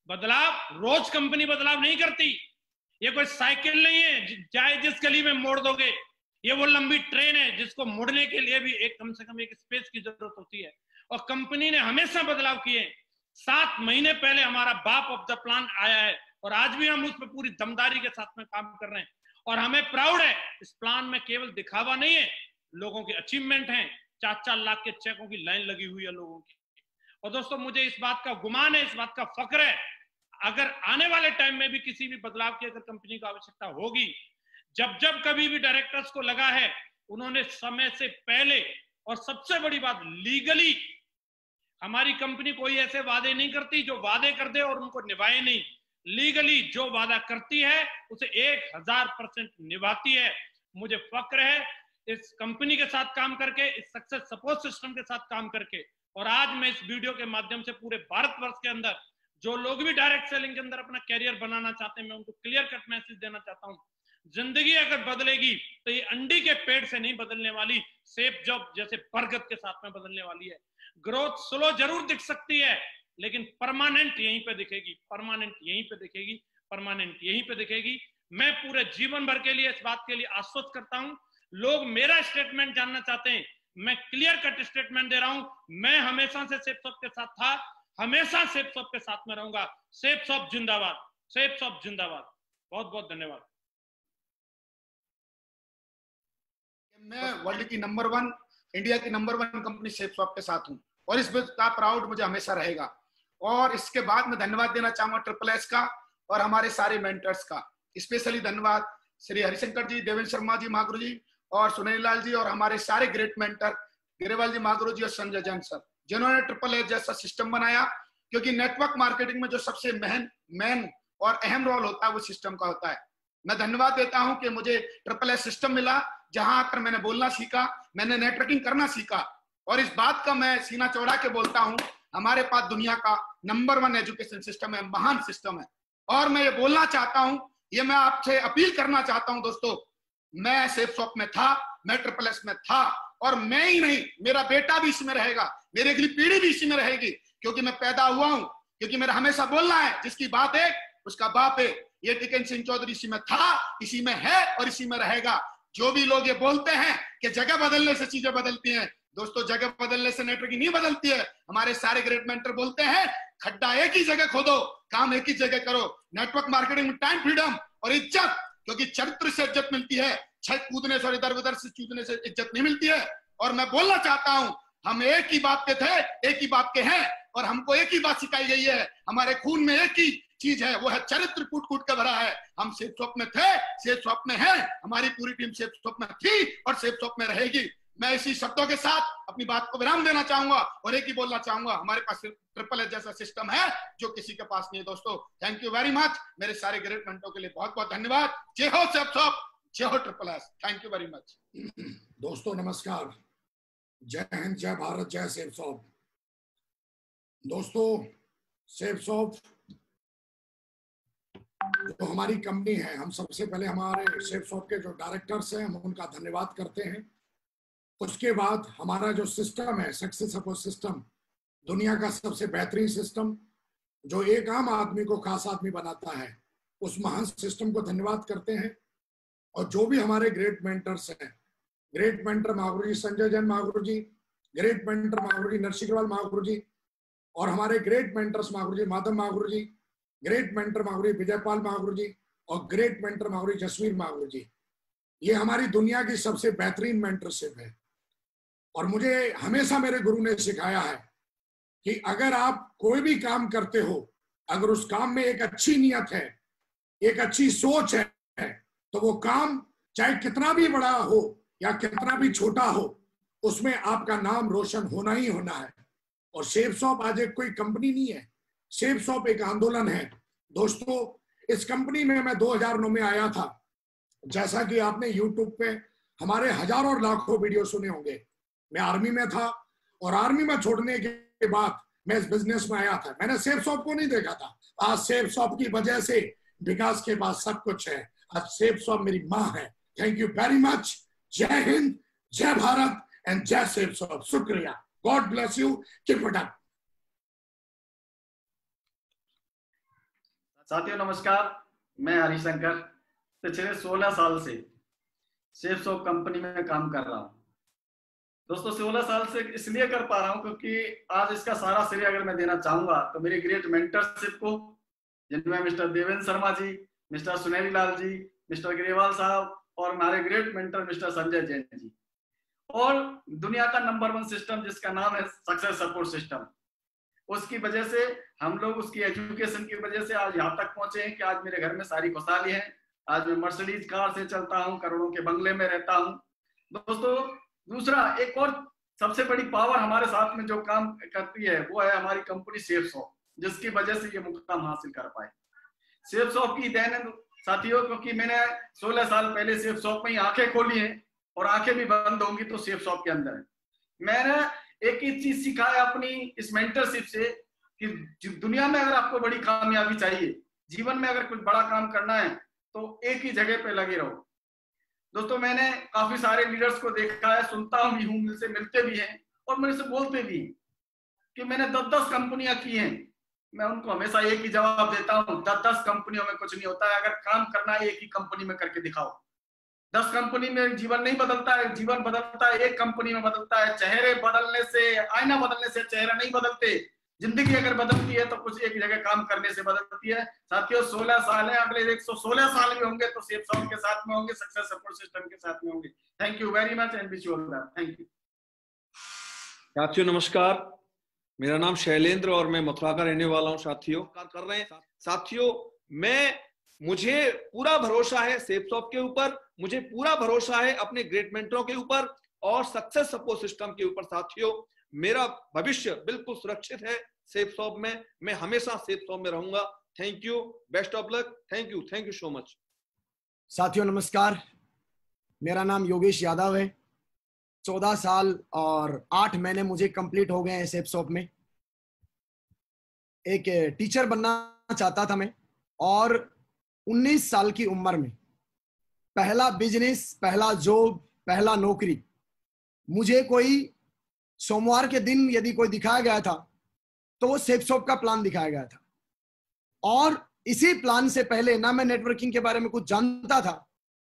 S7: बदलाव रोज कंपनी बदलाव नहीं करती। ये कोई साइकिल नहीं है चाहे जिस गली में मोड़ दोगे। ये वो लंबी ट्रेन है जिसको मुड़ने के लिए भी एक कम से कम एक स्पेस की जरूरत होती है और कंपनी ने हमेशा बदलाव किए। 7 महीने पहले हमारा बाप ऑफ द प्लान आया है और आज भी हम उस पर पूरी दमदारी के साथ में काम कर रहे हैं और हमें प्राउड है। इस प्लान में केवल दिखावा नहीं है, लोगों की अचीवमेंट है। 4-4 लाख के चेकों की लाइन लगी हुई है लोगों की। और दोस्तों मुझे इस बात का गुमान है, इस बात का फक्र है, अगर आने वाले टाइम में भी किसी भी बदलाव की अगर कंपनी को आवश्यकता होगी, जब जब कभी भी डायरेक्टर्स को लगा है, उन्होंने समय से पहले और सबसे बड़ी बात लीगली, हमारी कंपनी कोई ऐसे वादे नहीं करती जो वादे कर दे और उनको निभाए नहीं। लीगली जो वादा करती है उसे 1000% निभाती है। मुझे फक्र है इस कंपनी के साथ काम करके, इस सक्सेस सपोर्ट सिस्टम के साथ काम करके। और आज मैं इस वीडियो के माध्यम से पूरे भारतवर्ष के अंदर जो लोग भी डायरेक्ट सेलिंग के अंदर अपना कैरियर बनाना चाहते हैं, मैं उनको क्लियर कट मैसेज देना चाहता हूं। जिंदगी अगर बदलेगी तो ये अंडी के पेड़ से नहीं बदलने वाली, सेफ जॉब जैसे बरगद के साथ में बदलने वाली है। ग्रोथ स्लो जरूर दिख सकती है लेकिन परमानेंट यहीं पे दिखेगी, परमानेंट यहीं पे दिखेगी, परमानेंट यहीं पे दिखेगी। मैं पूरे जीवन भर के लिए इस बात के लिए आश्वस्त करता हूं। लोग मेरा स्टेटमेंट जानना चाहते हैं, मैं क्लियर कट स्टेटमेंट दे रहा हूं। मैं हमेशा से सेफसॉफ्ट के साथ था, हमेशा सेफसॉफ्ट के साथ में रहूंगा। सेफसॉफ्ट जिंदाबाद, सेफसॉफ्ट जिंदाबाद। बहुत बहुत धन्यवाद।
S8: मैं वर्ल्ड की नंबर 1, इंडिया की नंबर 1 कंपनी सेफसॉफ्ट के साथ हूं और इस बात का प्राउड मुझे हमेशा रहेगा। और इसके बाद मैं धन्यवाद देना चाहूंगा SSS का और हमारे सारे मेंटर्स का। स्पेशली धन्यवाद श्री हरिशंकर जी, देवेंद्र शर्मा जी महागुरु जी और सुनील लाल जी और हमारे सारे ग्रेट मेंटर गिरेवाल जी महागुरु जी और संजय जैन सर, जिन्होंने SSS जैसा सिस्टम बनाया। क्योंकि नेटवर्क मार्केटिंग में जो सबसे मेन और अहम रोल होता है वो सिस्टम का होता है। मैं धन्यवाद देता हूं कि मुझे SSS सिस्टम मिला, जहां आकर मैंने बोलना सीखा, मैंने नेटवर्किंग करना सीखा। और इस बात का मैं सीना चौड़ा के बोलता हूं, हमारे पास दुनिया का नंबर 1 एजुकेशन सिस्टम है, महान सिस्टम है। और मैं ये बोलना चाहता हूं, ये मैं आपसे अपील करना चाहता हूं दोस्तों, मैं सेफसॉफ्ट में था, मैं SSS में था और मैं ही नहीं, मेरा बेटा भी इसमें रहेगा, मेरी अगली पीढ़ी भी इसी में रहेगी। क्योंकि मैं पैदा हुआ हूं, क्योंकि मेरा हमेशा बोलना है, जिसकी बात है उसका बाप है। ये टिकन सिंह चौधरी इसी में था, इसी में है और इसी में रहेगा। जो भी लोग ये बोलते हैं कि जगह बदलने से चीजें बदलती हैं, दोस्तों जगह बदलने से नेटवर्किंग नहीं बदलती है। हमारे सारे ग्रेट मेंटर बोलते हैं खड्डा एक ही जगह खोदो, काम एक ही जगह करो। नेटवर्क मार्केटिंग में टाइम, फ्रीडम और इज्जत, क्योंकि चरित्र से इज्जत मिलती है, छत कूदने से और इधर उधर से कूदने से इज्जत नहीं मिलती है। और मैं बोलना चाहता हूं, हम एक ही बात के थे, एक ही बात के हैं और हमको एक ही बात सिखाई गई है। हमारे खून में एक ही चीज है, वो है चरित्र कूट कूट के भरा है। हम सेफसॉफ्ट में थे, सेफसॉफ्ट में हैं, हमारी पूरी टीम सेफसॉफ्ट में थी और सेफसॉफ्ट में रहेगी। मैं इसी शब्दों के साथ अपनी बात को विराम देना चाहूंगा और एक ही बोलना चाहूंगा, हमारे पास ट्रिपल एच जैसा सिस्टम है जो किसी के पास नहीं है। दोस्तों थैंक यू वेरी मच, मेरे सारे ग्रेट मेंटरों के लिए बहुत बहुत धन्यवाद। जय हो सेफसॉफ्ट, जय हो triple S, thank you very much.
S9: दोस्तों नमस्कार, जय हिंद, जय भारत, जय सेफसॉफ्ट। दोस्तों सेफसॉफ्ट जो हमारी कंपनी है, हम सबसे पहले हमारे सेफसॉफ्ट के जो डायरेक्टर्स हैं हम उनका धन्यवाद करते हैं। उसके बाद हमारा जो सिस्टम है, सक्सेस सपोर्ट सिस्टम, दुनिया का सबसे बेहतरीन सिस्टम जो एक आम आदमी को खास आदमी बनाता है, उस महान सिस्टम को धन्यवाद करते हैं। और जो भी हमारे ग्रेट मेंटर्स हैं, ग्रेट मेंटर महागुरु जी संजय जैन महागुरु जी, ग्रेट मेंटर महागुरु जी नरसिंह अग्रवाल महागुरु जी, और हमारे ग्रेट मेंटर्स महागुरु जी माधव महागुरु जी, ग्रेट मेंटर महागुरु जी विजयपाल महागुरु जी और ग्रेट मेंटर महागुरु जी जसवीर महागुरु जी, ये हमारी दुनिया की सबसे बेहतरीन मेंटरशिप है। और मुझे हमेशा मेरे गुरु ने सिखाया है कि अगर आप कोई भी काम करते हो, अगर उस काम में एक अच्छी नीयत है, एक अच्छी सोच है, तो वो काम चाहे कितना भी बड़ा हो या कितना भी छोटा हो, उसमें आपका नाम रोशन होना ही होना है। और सेफसॉफ्ट आज एक कोई कंपनी नहीं है, सेफसॉफ्ट एक आंदोलन है। दोस्तों इस कंपनी में मैं 2009 में आया था। जैसा कि आपने YouTube पे हमारे हजारों और लाखों वीडियो सुने होंगे, मैं आर्मी में था और आर्मी में छोड़ने के बाद मैं इस बिजनेस में आया था। मैंने सेफसॉफ्ट को नहीं देखा था। आज सेफसॉफ्ट की वजह से विकास के बाद सब कुछ है। आज सेफसॉफ्ट मेरी माँ है। Thank you very much. जय हिंद, जय भारत एंड जय सेफसॉफ्ट। शुक्रिया। God bless you. Keep it up.
S10: साथियों नमस्कार, मैं हरिशंकर पिछले 16 साल से सेफसॉफ्ट कंपनी में काम कर रहा हूँ। दोस्तों 16 साल से इसलिए कर पा रहा हूँ क्योंकि आज इसका सारा श्रेय अगर मैं देना चाहूंगा तो मेरे ग्रेट मेंटरशिप को, जिनमें mister Devendra Sharma ji, mister Suneri Lal ji, mister Grewal साहब और हमारे great mentor mister Sanjay Jain ji, और दुनिया का नंबर 1 सिस्टम जिसका नाम है सक्सेस सपोर्ट सिस्टम, उसकी वजह से हम लोग, उसकी एजुकेशन की वजह से आज यहाँ तक पहुंचे हैं कि आज मेरे घर में सारी खुशहाली है। आज मैं मर्सिडीज कार से चलता हूँ, करोड़ों के बंगले में रहता हूँ। दोस्तों दूसरा एक और सबसे बड़ी पावर हमारे साथ में जो काम करती है वो है हमारी कंपनी सेफसॉफ्ट, जिसकी वजह से ये मुकाम हासिल कर पाए। सेफसॉफ्ट की देन है साथियों, क्योंकि मैंने 16 साल पहले सेफसॉफ्ट में ही आंखें खोली हैं और आंखें भी बंद होंगी तो सेफसॉफ्ट के अंदर है। मैंने एक ही चीज सीखा है अपनी इस मेंटरशिप से कि दुनिया में अगर आपको बड़ी कामयाबी चाहिए, जीवन में अगर कुछ बड़ा काम करना है तो एक ही जगह पे लगे रहो। दोस्तों मैंने काफी सारे लीडर्स को देखा है, सुनता भी हूँ, मुझसे मिलते भी हैं और मेरे से बोलते भी हैं कि मैंने 10-10 कंपनियां की हैं। मैं उनको हमेशा एक ही जवाब देता हूँ, 10-10 कंपनियों में कुछ नहीं होता है। अगर काम करना है एक ही कंपनी में करके दिखाओ। 10 कंपनी में जीवन नहीं बदलता है, जीवन बदलता है एक कंपनी में बदलता है। चेहरे बदलने से, आईना बदलने से चेहरा नहीं बदलते। जिंदगी अगर बदलती है तो कुछ एक जगह काम करने से बदलती है। साथियों 16 साल है, अगले 116 साल भी होंगे तो सेफसॉफ्ट के साथ में होंगे, सक्सेस सपोर्ट सिस्टम के साथ में होंगे। Thank you very much and wish you all the best. Thank you.
S11: साथियों नमस्कार, मेरा नाम शैलेंद्र और मैं मथुरा का रहने वाला हूं। साथियों कर रहे हैं साथियों, मुझे पूरा भरोसा है सेफसॉफ्ट के ऊपर, मुझे पूरा भरोसा है अपने ग्रेट मेंटरों के ऊपर और सक्सेस सपोर्ट सिस्टम के ऊपर। साथियों मेरा भविष्य बिल्कुल सुरक्षित है सेफसॉफ्ट में, मैं हमेशा सेफसॉफ्ट में रहूंगा। Thank you, best of luck. Thank you so much.
S12: साथियों नमस्कार, मेरा नाम योगेश यादव है। 14 साल और 8 महीने मुझे कंप्लीट हो गए हैं सेफसॉफ्ट में। एक टीचर बनना चाहता था मैं और 19 साल की उम्र में पहला बिजनेस, पहला जॉब, पहला नौकरी मुझे कोई सोमवार के दिन यदि कोई दिखाया गया था तो वो सेफसॉफ्ट का प्लान दिखाया गया था। और इसी प्लान से पहले ना मैं नेटवर्किंग के बारे में कुछ जानता था।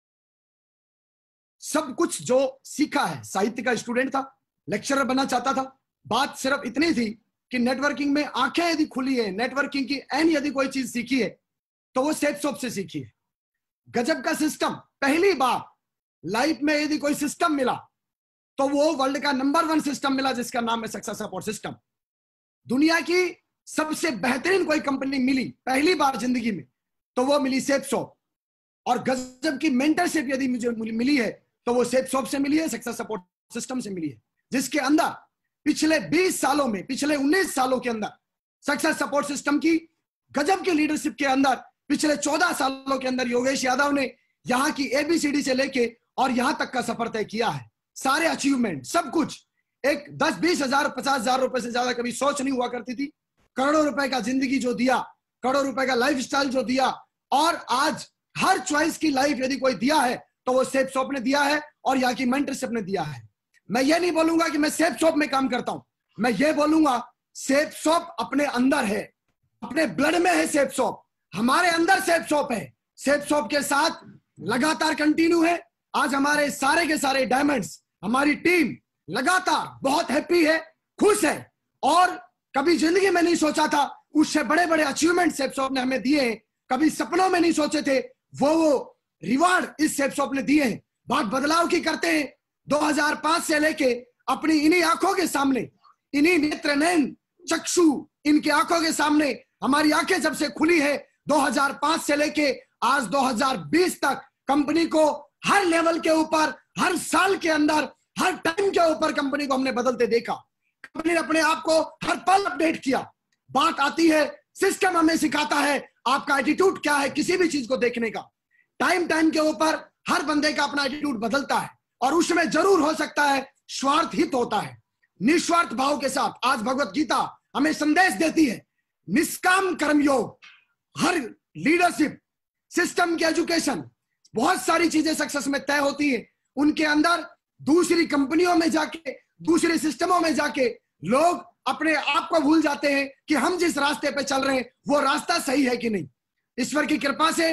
S12: सब कुछ जो सीखा है, साहित्य का स्टूडेंट था, लेक्चरर बनना चाहता था। बात सिर्फ इतनी थी कि नेटवर्किंग में आंखें यदि खुली है, नेटवर्किंग की एन यदि कोई चीज सीखी है तो वो सेफसॉफ्ट से सीखी है। गजब का सिस्टम, पहली बार लाइफ में यदि कोई सिस्टम मिला तो वो वर्ल्ड का नंबर 1 सिस्टम मिला जिसका नाम है सक्सेस सपोर्ट सिस्टम। दुनिया की सबसे बेहतरीन कोई कंपनी मिली पहली बार जिंदगी में तो वो मिली सेफसॉफ्ट। और गजब की मेंटरशिप यदि मुझे मिली है तो वो सेफसॉफ्ट से मिली है, सक्सेस सपोर्ट सिस्टम से मिली है, जिसके अंदर पिछले 20 सालों में, पिछले 19 सालों के अंदर सक्सेस सपोर्ट सिस्टम की गजब की लीडरशिप के अंदर पिछले 14 सालों के अंदर योगेश यादव ने यहाँ की ABCD से लेके और यहां तक का सफर तय किया है। सारे अचीवमेंट, सब कुछ एक 10-20 हजार 50 हजार रुपए से ज्यादा कभी सोच नहीं हुआ करती थी। करोड़ों रुपए का जिंदगी जो दिया, करोड़ों रुपए का लाइफस्टाइल जो दिया, और आज हर चॉइस की लाइफ यदि कोई दिया है तो वो सेफ शॉप ने दिया है और यहाँ की मेंटरशिप ने दिया है। मैं ये नहीं बोलूंगा कि मैं सेफ शॉप में काम करता हूं, मैं ये बोलूंगा सेफ शॉप अपने अंदर है, अपने ब्लड में है। सेफ शॉप हमारे अंदर सेफ शॉप है। सेफ शॉप के साथ लगातार कंटिन्यू है। आज हमारे सारे के सारे डायमंड्स, हमारी टीम लगातार बहुत हैप्पी है, खुश है, और कभी जिंदगी में नहीं सोचा था उससे बड़े बड़े अचीवमेंट सेफ शॉप ने हमें दिए हैं। कभी सपनों में नहीं सोचे थे वो रिवार्ड इस सेफ शॉप ने दिए हैं। बात बदलाव की करते हैं। 2005 से लेके अपनी इन्हीं आंखों के सामने, इन्हीं नेत्र नयन चक्षु, इनकी आंखों के सामने हमारी आंखें जब से खुली है, 2005 से लेके आज 2020 तक कंपनी को हर लेवल के ऊपर, हर साल के अंदर, हर टाइम के ऊपर कंपनी को हमने बदलते देखा। कंपनी ने अपने आप को हर पल अपडेट किया। बात आती है, सिस्टम हमें सिखाता है आपका एटीट्यूड क्या है किसी भी चीज को देखने का। टाइम के ऊपर हर बंदे का अपना एटीट्यूड बदलता है, और उसमें जरूर हो सकता है स्वार्थ हित होता है। निस्वार्थ भाव के साथ आज भगवत गीता हमें संदेश देती है, निष्काम कर्मयोग, हर लीडरशिप सिस्टम की एजुकेशन, बहुत सारी चीजें सक्सेस में तय होती है। उनके अंदर दूसरी कंपनियों में जाके, दूसरे सिस्टमों में जाके लोग अपने आप को भूल जाते हैं कि हम जिस रास्ते पे चल रहे हैं वो रास्ता सही है कि नहीं। ईश्वर की कृपा से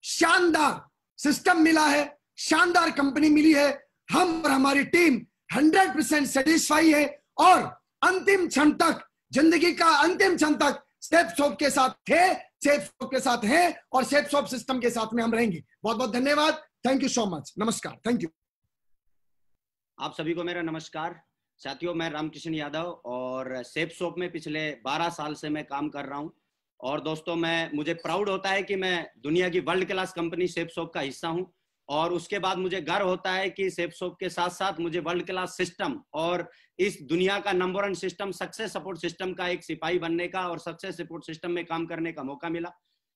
S12: शानदार सिस्टम मिला है, शानदार कंपनी मिली है। हम और हमारी टीम 100% सेटिस्फाई है, और अंतिम क्षण तक, जिंदगी का अंतिम क्षण तक सेफ शॉप के साथ थे, सेफ शॉप के साथ हैं, और सेफ शॉप सिस्टम के साथ में हम रहेंगे। बहुत बहुत धन्यवाद। Thank you so much. नमस्कार। Thank you.
S5: आप सभी को मेरा नमस्कार। साथियों, मैं रामकृष्ण यादव और सेफ शॉप में पिछले 12 साल से मैं काम कर रहा हूं। और दोस्तों, मुझे प्राउड होता है कि मैं दुनिया की world class company Safe Shop का हिस्सा हूं, और उसके बाद मुझे गर्व होता है कि सेफ शॉप के साथ साथ मुझे वर्ल्ड क्लास सिस्टम और इस दुनिया का number 1 system success support system का एक सिपाही बनने का और सक्सेस सपोर्ट सिस्टम में काम करने का मौका मिला,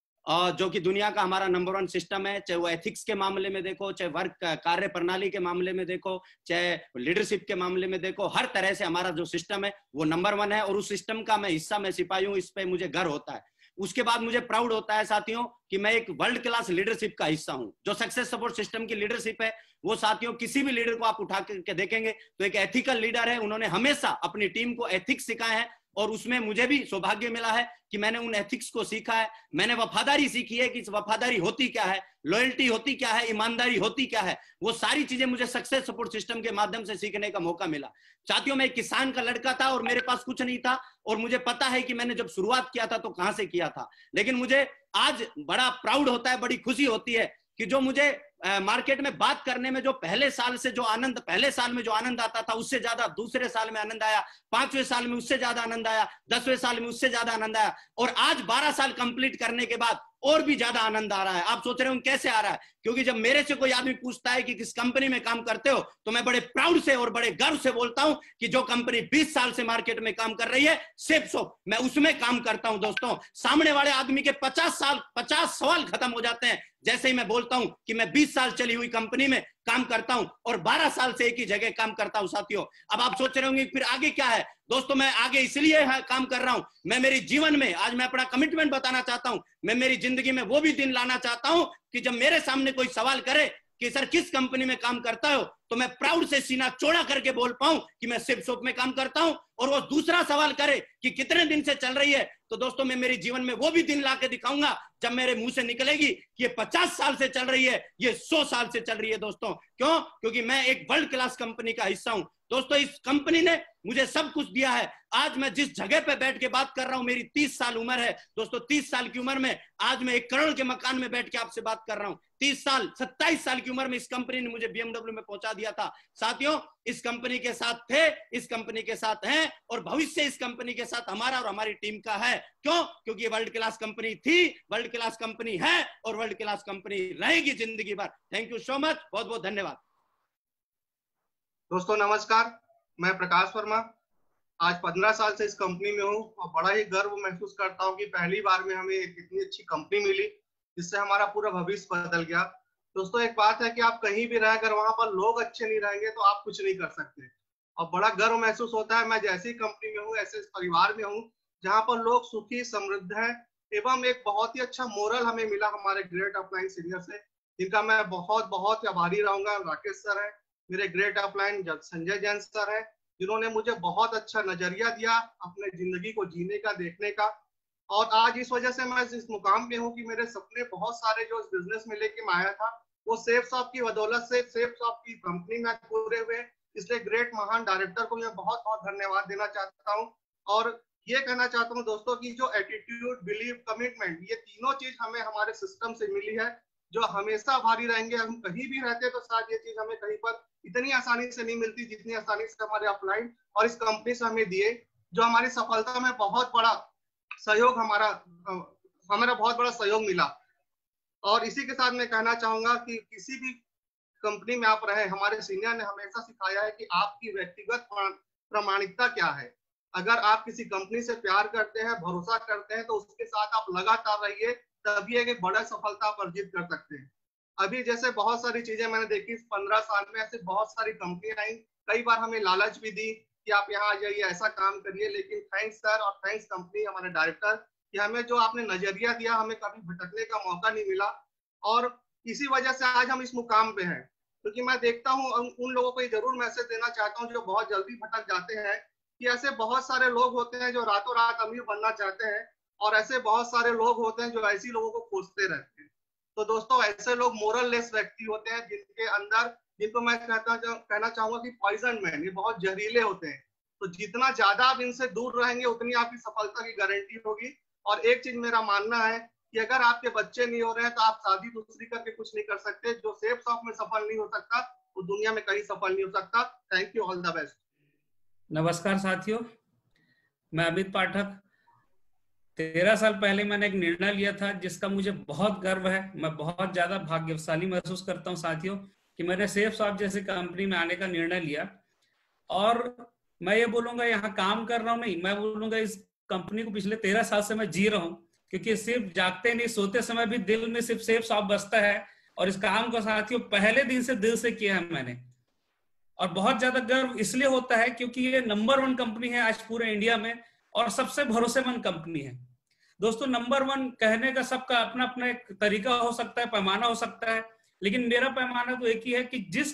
S5: जो कि दुनिया का हमारा नंबर 1 सिस्टम है। चाहे वो एथिक्स के मामले में देखो, चाहे वर्क कार्य प्रणाली के मामले में देखो, चाहे लीडरशिप के मामले में देखो, हर तरह से हमारा जो सिस्टम है वो नंबर 1 है, और उस सिस्टम का मैं हिस्सा, मैं सिपाही हूँ। इस पे मुझे गर्व होता है। उसके बाद मुझे प्राउड होता है साथियों कि मैं एक वर्ल्ड क्लास लीडरशिप का हिस्सा हूं। जो सक्सेस सपोर्ट सिस्टम की लीडरशिप है वो साथियों, किसी भी लीडर को आप उठा के देखेंगे तो एक एथिकल लीडर है। उन्होंने हमेशा अपनी टीम को एथिक्स सिखाए हैं, और उसमें मुझे भी सौभाग्य मिला है कि मैंने उन एथिक्स को सीखा है। मैंने वफादारी सीखी है कि वफादारी होती क्या है, लॉयल्टी होती क्या है, ईमानदारी होती क्या है। वो सारी चीजें मुझे सक्सेस सपोर्ट सिस्टम के माध्यम से सीखने का मौका मिला। साथियों, मैं एक किसान का लड़का था और मेरे पास कुछ नहीं था, और मुझे पता है कि मैंने जब शुरुआत किया था तो कहां से किया था। लेकिन मुझे आज बड़ा प्राउड होता है, बड़ी खुशी होती है कि जो मुझे मार्केट में बात करने में जो पहले साल में जो आनंद आता था, उससे ज्यादा दूसरे साल में आनंद आया, 5वें साल में उससे ज्यादा आनंद आया, 10वें साल में उससे ज्यादा आनंद आया, और आज 12 साल कंप्लीट करने के बाद और भी ज्यादा आनंद आ रहा है। आप सोच रहे हो कैसे आ रहा है? क्योंकि जब मेरे से कोई आदमी पूछता है कि किस कंपनी में काम करते हो, तो मैं बड़े प्राउड से और बड़े गर्व से बोलता हूं कि जो कंपनी 20 साल से मार्केट में काम कर रही है, सेफ शॉप, मैं उसमें काम करता हूं। दोस्तों, सामने वाले आदमी के 50 सवाल खत्म हो जाते हैं जैसे ही मैं बोलता हूं कि मैं 20 साल चली हुई कंपनी में काम करता हूं और 12 साल से एक ही जगह काम करता हूं। साथियों, अब आप सोच रहे होंगे फिर आगे क्या है? दोस्तों, मैं आगे इसलिए काम कर रहा हूं, मैं मेरे जीवन में आज मैं अपना कमिटमेंट बताना चाहता हूं। मैं मेरी जिंदगी में वो भी दिन लाना चाहता हूं कि जब मेरे सामने कोई सवाल करे कि सर किस कंपनी में काम करता हो, तो मैं प्राउड से सीना चौड़ा करके बोल पाऊं कि मैं सेफ शॉप में काम करता हूं। और वो दूसरा सवाल करे कि कितने दिन से चल रही है, तो दोस्तों मैं मेरे जीवन में वो भी दिन ला के दिखाऊंगा जब मेरे मुंह से निकलेगी कि ये 50 साल से चल रही है, ये 100 साल से चल रही है। दोस्तों, क्यों? क्योंकि मैं एक वर्ल्ड क्लास कंपनी का हिस्सा हूं। दोस्तों, इस कंपनी ने मुझे सब कुछ दिया है। आज मैं जिस जगह पे बैठ के बात कर रहा हूं, मेरी 30 साल उम्र है। दोस्तों, 30 साल की उम्र में आज मैं 1 करोड़ के मकान में बैठ के आपसे बात कर रहा हूं। 27 साल की उम्र में इस कंपनी ने मुझे BMW में पहुंचा दिया था। साथियों, इस कंपनी के साथ थे, इस कंपनी के साथ हैं, और भविष्य इस कंपनी के साथ हमारा और हमारी टीम का है। क्यों? क्योंकि ये वर्ल्ड क्लास कंपनी थी, वर्ल्ड क्लास कंपनी है और वर्ल्ड क्लास कंपनी रहेगी जिंदगी भर। थैंक यू सो मच, बहुत बहुत धन्यवाद।
S13: दोस्तों नमस्कार, मैं प्रकाश वर्मा आज 15 साल से इस कंपनी में हूँ और बड़ा ही गर्व महसूस करता हूँ कि पहली बार में हमें एक इतनी अच्छी कंपनी मिली जिससे हमारा पूरा भविष्य बदल गया। दोस्तों एक बात है कि आप कहीं भी रहे, अगर वहां पर लोग अच्छे नहीं रहेंगे तो आप कुछ नहीं कर सकते। और बड़ा गर्व महसूस होता है, मैं जैसी कंपनी में हूँ ऐसे परिवार में हूँ जहाँ पर लोग सुखी समृद्ध हैं एवं एक बहुत ही अच्छा मोरल हमें मिला हमारे ग्रेट अपलाइन सीनियर से, जिनका मैं बहुत बहुत आभारी रहूंगा। राकेश सर है, मेरे great upline Sanjay Jain sir है, जिन्होंने मुझे बहुत अच्छा नजरिया दिया अपने जिंदगी को जीने का, देखने का। और आज इस वजह से मैं इस मुकाम पे हूँ कि मेरे सपने बहुत सारे जो इस बिजनेस में लेके मैं आया था वो सेफसॉफ्ट की बदौलत से सेफसॉफ्ट की कंपनी में पूरे हुए। इसलिए ग्रेट महान डायरेक्टर को मैं बहुत बहुत धन्यवाद देना चाहता हूँ और ये कहना चाहता हूँ दोस्तों की जो एटीट्यूड, बिलीव, कमिटमेंट, ये तीनों चीज हमें हमारे सिस्टम से मिली है जो हमेशा भारी रहेंगे। हम कहीं भी रहते तो शायद ये चीज हमें कहीं पर इतनी आसानी से नहीं मिलती जितनी आसानी से हमारे अपलाइन और इस कंपनी से हमें दिए, जो हमारी सफलता में बहुत बड़ा सहयोग हमारा बहुत बड़ा सहयोग मिला। और इसी के साथ मैं कहना चाहूंगा कि किसी भी कंपनी में आप रहे, हमारे सीनियर ने हमेशा सिखाया है कि आपकी व्यक्तिगत प्रामाणिकता क्या है। अगर आप किसी कंपनी से प्यार करते हैं, भरोसा करते हैं तो उसके साथ आप लगातार रहिए, तभी एक बड़ा सफलता आप अर्जित कर सकते हैं। अभी जैसे बहुत सारी चीजें मैंने देखी 15 साल में, ऐसे बहुत सारी कंपनियां आई, कई बार हमें लालच भी दी कि आप यहाँ आ जाइए, ऐसा काम करिए, लेकिन थैंक्स सर और थैंक्स कंपनी, हमारे डायरेक्टर, कि हमें जो आपने नजरिया दिया, हमें कभी भटकने का मौका नहीं मिला। और इसी वजह से आज हम इस मुकाम पे हैं, क्योंकि मैं देखता हूँ उन लोगों को ये जरूर मैसेज देना चाहता हूँ जो बहुत जल्दी भटक जाते हैं कि ऐसे बहुत सारे लोग होते हैं जो रातों रात अमीर बनना चाहते हैं और ऐसे बहुत सारे लोग होते हैं जो ऐसी लोगों को खोजते रहते हैं। तो दोस्तों ऐसे लोग मोरल लेस व्यक्ति होते हैं जिनके अंदर, जिनको मैं कहना चाहूंगा कि पॉइजन मैन, ये बहुत जहरीले होते हैं। तो जितना ज्यादा आप इनसे दूर रहेंगे उतनी आपकी सफलता की गारंटी होगी। और एक चीज मेरा मानना है कि अगर आपके बच्चे नहीं हो रहे हैं तो आप शादी दूसरी करके कुछ नहीं कर सकते। जो सेफसॉफ्ट में सफल नहीं हो सकता वो दुनिया में कहीं सफल नहीं हो सकता। Thank you, all the best.
S14: नमस्कार साथियों, मैं अमित पाठक। 13 साल पहले मैंने एक निर्णय लिया था जिसका मुझे बहुत गर्व है। मैं बहुत ज्यादा भाग्यशाली महसूस करता हूं साथियों कि मैंने सेफसॉफ्ट जैसी कंपनी में आने का निर्णय लिया। और मैं ये बोलूंगा यहाँ काम कर रहा हूँ नहीं, मैं बोलूंगा इस कंपनी को पिछले 13 साल से मैं जी रहा हूँ, क्योंकि सिर्फ जागते नहीं सोते समय भी दिल में सिर्फ सेफसॉफ्ट बसता है। और इस काम को साथियों पहले दिन से दिल से किया है मैंने। और बहुत ज्यादा गर्व इसलिए होता है क्योंकि ये नंबर 1 कंपनी है आज पूरे इंडिया में और सबसे भरोसेमंद कंपनी है। दोस्तों नंबर 1 कहने का सबका अपना अपना एक तरीका हो सकता है, पैमाना हो सकता है, लेकिन मेरा पैमाना तो एक ही है कि जिस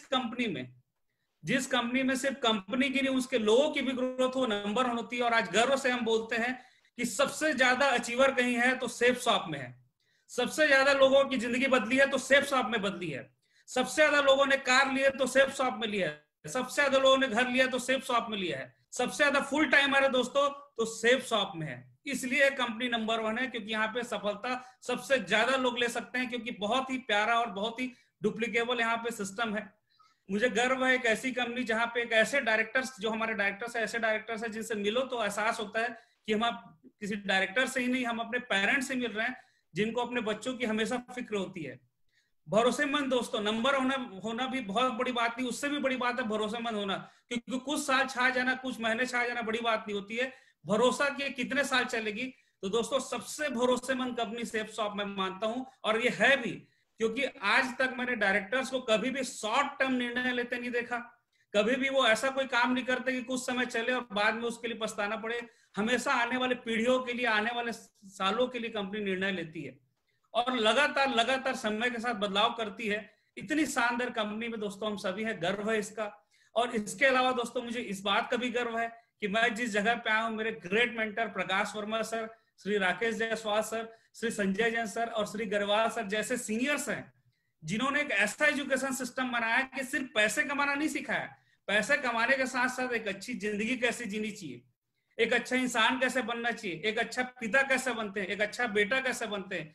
S14: कंपनी में सिर्फ कंपनी की नहीं उसके लोगों की भी ग्रोथ हो, नंबर 1 होती है। और आज गर्व से हम बोलते हैं कि सबसे ज्यादा अचीवर कहीं है तो सेफसॉफ्ट में है। सबसे ज्यादा लोगों की जिंदगी बदली है तो सेफसॉफ्ट में बदली है। सबसे ज्यादा लोगों ने कार लिए तो सेफसॉफ्ट में लिया है। सबसे ज्यादा लोगों ने घर लिया तो सेफसॉफ्ट में लिया है। सबसे ज्यादा फुल टाइमर है दोस्तों तो सेफसॉफ्ट में है। इसलिए कंपनी नंबर 1 है, क्योंकि यहाँ पे सफलता सबसे ज्यादा लोग ले सकते हैं, क्योंकि बहुत ही प्यारा और बहुत ही डुप्लीकेबल यहाँ पे सिस्टम है। मुझे गर्व है एक ऐसी कंपनी जहाँ पे एक ऐसे डायरेक्टर्स, जो हमारे डायरेक्टर्स है, ऐसे डायरेक्टर्स है जिनसे मिलो तो एहसास होता है कि हम किसी डायरेक्टर से ही नहीं, हम अपने पेरेंट्स से मिल रहे हैं जिनको अपने बच्चों की हमेशा फिक्र होती है। भरोसेमंद दोस्तों, नंबर होना भी बहुत बड़ी बात नहीं, उससे भी बड़ी बात है भरोसेमंद होना। क्योंकि कुछ साल छा जाना, कुछ महीने छा जाना बड़ी बात नहीं होती है, भरोसा कि कितने साल चलेगी। तो दोस्तों सबसे भरोसेमंद कंपनी सेफसॉफ्ट मैं मानता हूं, और ये है भी, क्योंकि आज तक मैंने डायरेक्टर्स को कभी भी शॉर्ट टर्म निर्णय लेते नहीं देखा। कभी भी वो ऐसा कोई काम नहीं करते कि कुछ समय चले और बाद में उसके लिए पछताना पड़े। हमेशा आने वाले पीढ़ियों के लिए, आने वाले सालों के लिए कंपनी निर्णय लेती है और लगातार समय के साथ बदलाव करती है। इतनी शानदार कंपनी में दोस्तों हम सभी हैं, गर्व है इसका। और इसके अलावा दोस्तों मुझे इस बात का भी गर्व है कि मैं जिस जगह पे आया हूँ, मेरे great mentor Prakash Verma sir, Shri Rakesh Jaiswal sir, Shri Sanjay Jain sir और श्री गरेवाल सर जैसे सीनियर्स हैं, जिन्होंने एक ऐसा एजुकेशन सिस्टम बनाया कि सिर्फ पैसे कमाना नहीं सिखाया, पैसे कमाने के साथ साथ एक अच्छी जिंदगी कैसे जीनी चाहिए, एक अच्छा इंसान कैसे बनना चाहिए, एक अच्छा पिता कैसे बनते हैं, एक अच्छा बेटा कैसे बनते हैं।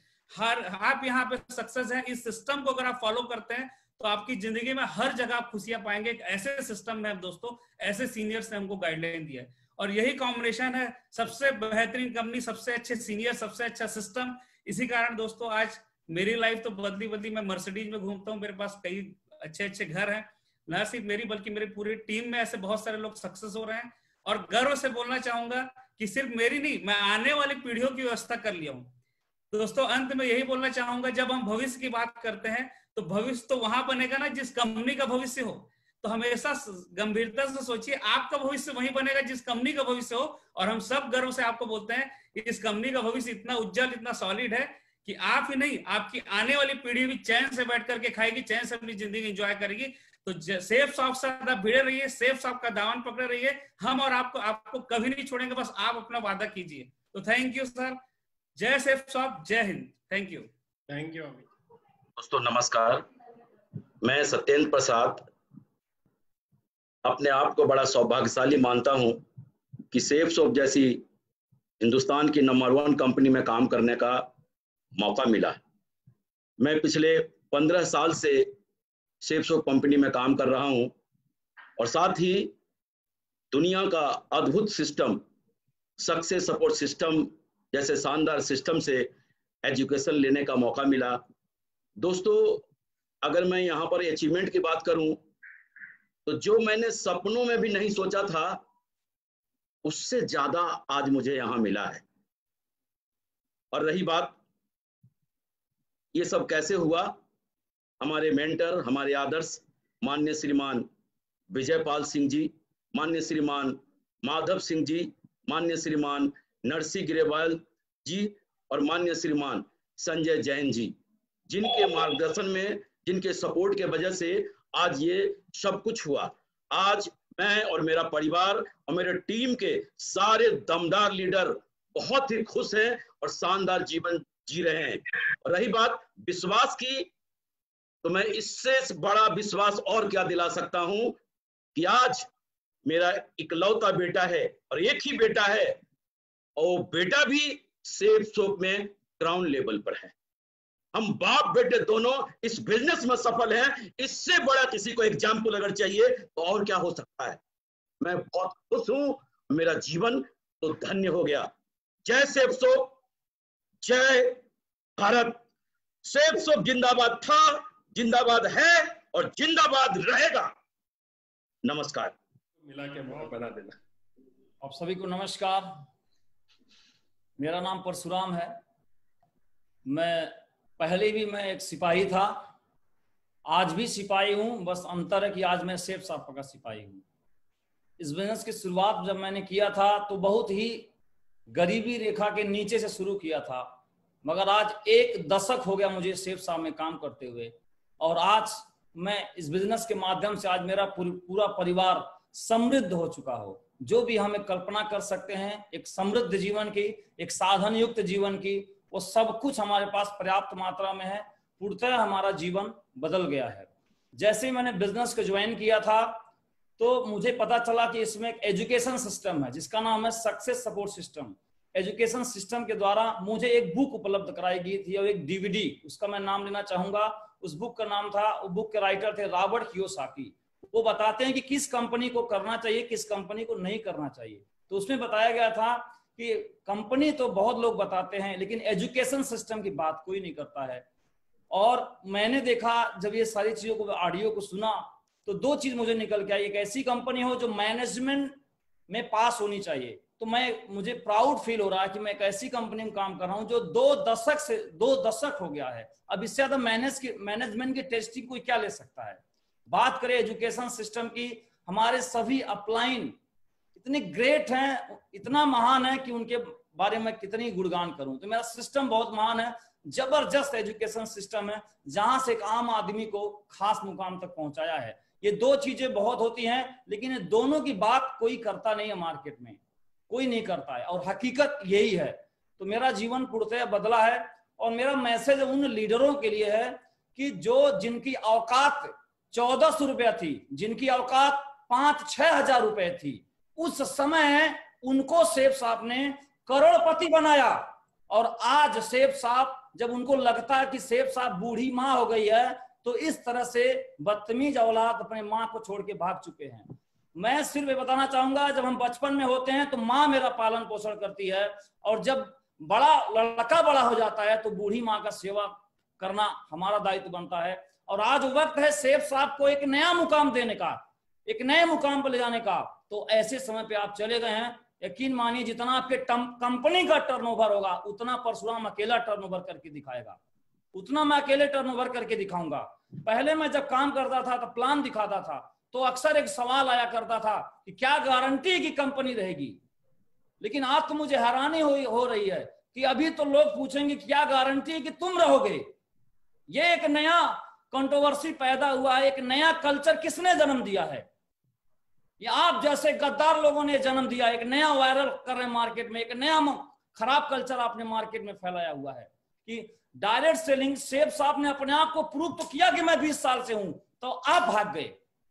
S14: आप यहाँ पे सक्सेस है। इस सिस्टम को अगर आप फॉलो करते हैं तो आपकी जिंदगी में हर जगह आप खुशियां पाएंगे। एक ऐसे सिस्टम में दोस्तों, ऐसे सीनियर्स ने हमको गाइडलाइन दिया है और यही कॉम्बिनेशन है, सबसे बेहतरीन कंपनी, सबसे अच्छे सीनियर, सबसे अच्छा सिस्टम। इसी कारण दोस्तों आज मेरी लाइफ तो बदली मैं मर्सिडीज में घूमता हूँ, मेरे पास कई अच्छे घर हैं, न सिर्फ मेरी बल्कि मेरी पूरी टीम में ऐसे बहुत सारे लोग सक्सेस हो रहे हैं। और गर्व से बोलना चाहूंगा कि सिर्फ मेरी नहीं, मैं आने वाली पीढ़ियों की व्यवस्था कर लिया हूँ। तो दोस्तों अंत में यही बोलना चाहूंगा, जब हम भविष्य की बात करते हैं तो भविष्य तो वहां बनेगा ना जिस कंपनी का भविष्य हो। तो हमेशा गंभीरता से सोचिए, आपका भविष्य वही बनेगा जिस कंपनी का भविष्य हो। और हम सब गर्व से आपको बोलते हैं इस कंपनी का भविष्य इतना उज्जवल, इतना सॉलिड है कि आप ही नहीं, आपकी आने वाली पीढ़ी भी चैन से बैठ करके खाएगी, चैन से अपनी जिंदगी एंजॉय करेगी। तो सेफ शॉप से ज्यादा भिड़े रहिए, सेफ शॉप का दामन पकड़े रहिए। हम और आपको कभी नहीं छोड़ेंगे, बस आप अपना वादा कीजिए। तो थैंक यू सर, जय सेफ शॉप, जय Hind. Thank you.
S1: Thank you.
S15: दोस्तों नमस्कार, मैं सत्येंद्र प्रसाद अपने आप को बड़ा सौभाग्यशाली मानता हूं कि सेफ शॉप जैसी हिंदुस्तान की नंबर 1 कंपनी में काम करने का मौका मिला। मैं पिछले 15 साल से सेफ शॉप कंपनी में काम कर रहा हूं और साथ ही दुनिया का अद्भुत सिस्टम, सक्सेस सपोर्ट सिस्टम जैसे शानदार सिस्टम से एजुकेशन लेने का मौका मिला। दोस्तों अगर मैं यहाँ पर अचीवमेंट की बात करूं तो जो मैंने सपनों में भी नहीं सोचा था उससे ज्यादा आज मुझे यहाँ मिला है। और रही बात ये सब कैसे हुआ, हमारे मेंटर, हमारे आदर्श माननीय श्रीमान विजयपाल सिंह जी, माननीय श्रीमान माधव सिंह जी, माननीय श्रीमान नरसी ग्रेवाल जी और माननीय श्रीमान संजय जैन जी, जिनके मार्गदर्शन में, जिनके सपोर्ट के वजह से आज ये सब कुछ हुआ। आज मैं और मेरा परिवार और मेरे टीम के सारे दमदार लीडर बहुत ही खुश हैं और शानदार जीवन जी रहे हैं। और रही बात विश्वास की, तो मैं इससे बड़ा विश्वास और क्या दिला सकता हूं कि आज मेरा इकलौता बेटा है और एक ही बेटा है और बेटा भी सेफ शॉप में ग्राउंड लेवल पर है। हम बाप बेटे दोनों इस बिजनेस में सफल हैं। इससे बड़ा किसी को एग्जाम्पल अगर चाहिए तो और क्या हो सकता है। मैं बहुत खुश हूं, मेरा जीवन तो धन्य हो गया। जय सेफ शॉप, जय भारत। सेफ शॉप जिंदाबाद था, जिंदाबाद है और जिंदाबाद रहेगा। नमस्कार।
S1: मिला के बना देना।
S16: आप सभी को नमस्कार। मेरा नाम परशुराम है। पहले भी मैं एक सिपाही था, आज भी सिपाही हूं, बस अंतर है कि आज मैं सेफ शॉप का सिपाही हूं। इस बिजनेस की शुरुआत जब मैंने किया था तो बहुत ही गरीबी रेखा के नीचे से शुरू किया था, मगर आज 1 दशक हो गया मुझे सेफ शॉप में काम करते हुए। और आज मैं इस बिजनेस के माध्यम से आज मेरा पूरा परिवार समृद्ध हो चुका हो। जो भी हमें कल्पना कर सकते हैं एक समृद्ध जीवन की, एक साधन युक्त जीवन की, वो सब कुछ हमारे पास पर्याप्त मात्रा में है। पूर्णतः हमारा जीवन बदल गया है। जैसे ही मैंने बिजनेस को ज्वाइन किया था तो मुझे पता चला कि इसमें एक एजुकेशन सिस्टम है जिसका नाम है success support system. Education system के द्वारा मुझे एक बुक उपलब्ध कराई गई थी और एक डीवीडी, उसका मैं नाम लेना चाहूंगा। उस बुक का नाम था, वो बुक के राइटर थे रॉबर्ट कियोसाकी। वो बताते हैं कि किस कंपनी को करना चाहिए, किस कंपनी को नहीं करना चाहिए। तो उसमें बताया गया था कि कंपनी तो बहुत लोग बताते हैं लेकिन एजुकेशन सिस्टम की बात कोई नहीं करता है। और मैंने देखा जब ये सारी चीजों को, ऑडियो को सुना, तो 2 चीज मुझे निकल के आई। एक ऐसी कंपनी हो जो मैनेजमेंट में पास होनी चाहिए। तो मुझे प्राउड फील हो रहा है कि मैं एक ऐसी कंपनी में काम कर रहा हूं जो 2 दशक हो गया है। अब इससे ज्यादा मैनेजमेंट की टेस्टिंग कोई क्या ले सकता है। बात करें एजुकेशन सिस्टम की, हमारे सभी अपलाइन इतने ग्रेट हैं, इतना महान है कि उनके बारे में कितनी गुणगान करूं। तो मेरा सिस्टम बहुत महान है, जबरदस्त एजुकेशन सिस्टम है जहां से एक आम आदमी को खास मुकाम तक पहुंचाया है। ये 2 चीजें बहुत होती हैं लेकिन ये दोनों की बात कोई करता नहीं है, मार्केट में कोई नहीं करता है और हकीकत यही है। तो मेरा जीवन पूर्णतः बदला है और मेरा मैसेज उन लीडरों के लिए है कि जिनकी औकात 1400 रुपया थी, जिनकी औकात 5-6 हजार रुपए थी, उस समय उनको सेफ शॉप ने करोड़पति बनाया। और आज सेफ शॉप, जब उनको लगता है कि सेफ शॉप बूढ़ी माँ हो गई है, तो इस तरह से बदतमीज औलाद अपने माँ को छोड़ के भाग चुके हैं। मैं सिर्फ ये बताना चाहूंगा, जब हम बचपन में होते हैं तो माँ मेरा पालन पोषण करती है, और जब लड़का बड़ा हो जाता है तो बूढ़ी माँ का सेवा करना हमारा दायित्व बनता है। और आज वक्त है सेफ साहब को एक नया मुकाम देने का, एक नए मुकाम पर ले जाने का। तो ऐसे समय पे आप चले गए हैं, यकीन मानिए जितना आपके कंपनी का टर्नओवर होगा उतना परशुराम अकेला टर्नओवर करके दिखाएगा, उतना मैं अकेले टर्नओवर करके दिखाऊंगा। पहले मैं जब काम करता था तो प्लान दिखाता था तो अक्सर एक सवाल आया करता था कि क्या गारंटी है कि कंपनी रहेगी। लेकिन आज तो मुझे हैरानी हो रही है कि अभी तो लोग पूछेंगे क्या गारंटी है कि तुम रहोगे। ये एक नया कंट्रोवर्सी पैदा हुआ है, एक नया कल्चर किसने जन्म दिया है? ये आप जैसे गद्दार लोगों ने जन्म दिया। एक नया वायरल कर रहे मार्केट में, एक नया खराब कल्चर आपने मार्केट में फैलाया हुआ है कि डायरेक्ट सेलिंग। सेफ साहब ने अपने आप को प्रूव तो किया कि मैं 20 साल से हूं, तो आप भाग गए।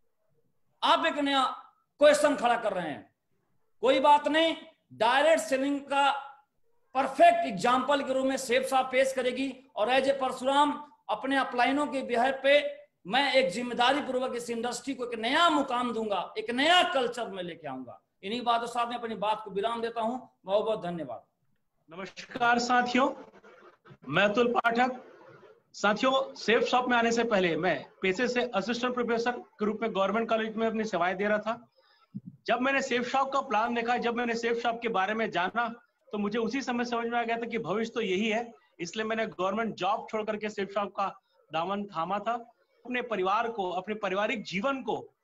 S16: आप एक नया क्वेश्चन खड़ा कर रहे हैं। कोई बात नहीं, डायरेक्ट सेलिंग का परफेक्ट एग्जाम्पल के रूप में सेफ साहब पेश करेगी और एज ए परशुराम अपने अपलाइनों के बिहार पे मैं एक जिम्मेदारी पूर्वक इस इंडस्ट्री को एक नया मुकाम दूंगा, एक नया कल्चर में लेके आऊंगा। इन्हीं बातों के साथ मैं अपनी बात को विराम देता हूं। बहुत बहुत धन्यवाद।
S17: नमस्कार साथियों, मैं अतुल पाठक। साथियों, सेफ शॉप में आने से पहले मैं पेशे से असिस्टेंट प्रोफेसर के रूप में गवर्नमेंट कॉलेज में अपनी सेवाएं दे रहा था। जब मैंने सेफ शॉप का प्लान देखा, जब मैंने सेफ शॉप के बारे में जाना, तो मुझे उसी समय समझ में आ गया था कि भविष्य तो यही है। इसलिए मैंने गवर्नमेंट जॉब छोड़ करके सेफ शॉप का दामन थामा था। अपने परिवार को, अपने पारिवारिक जीवन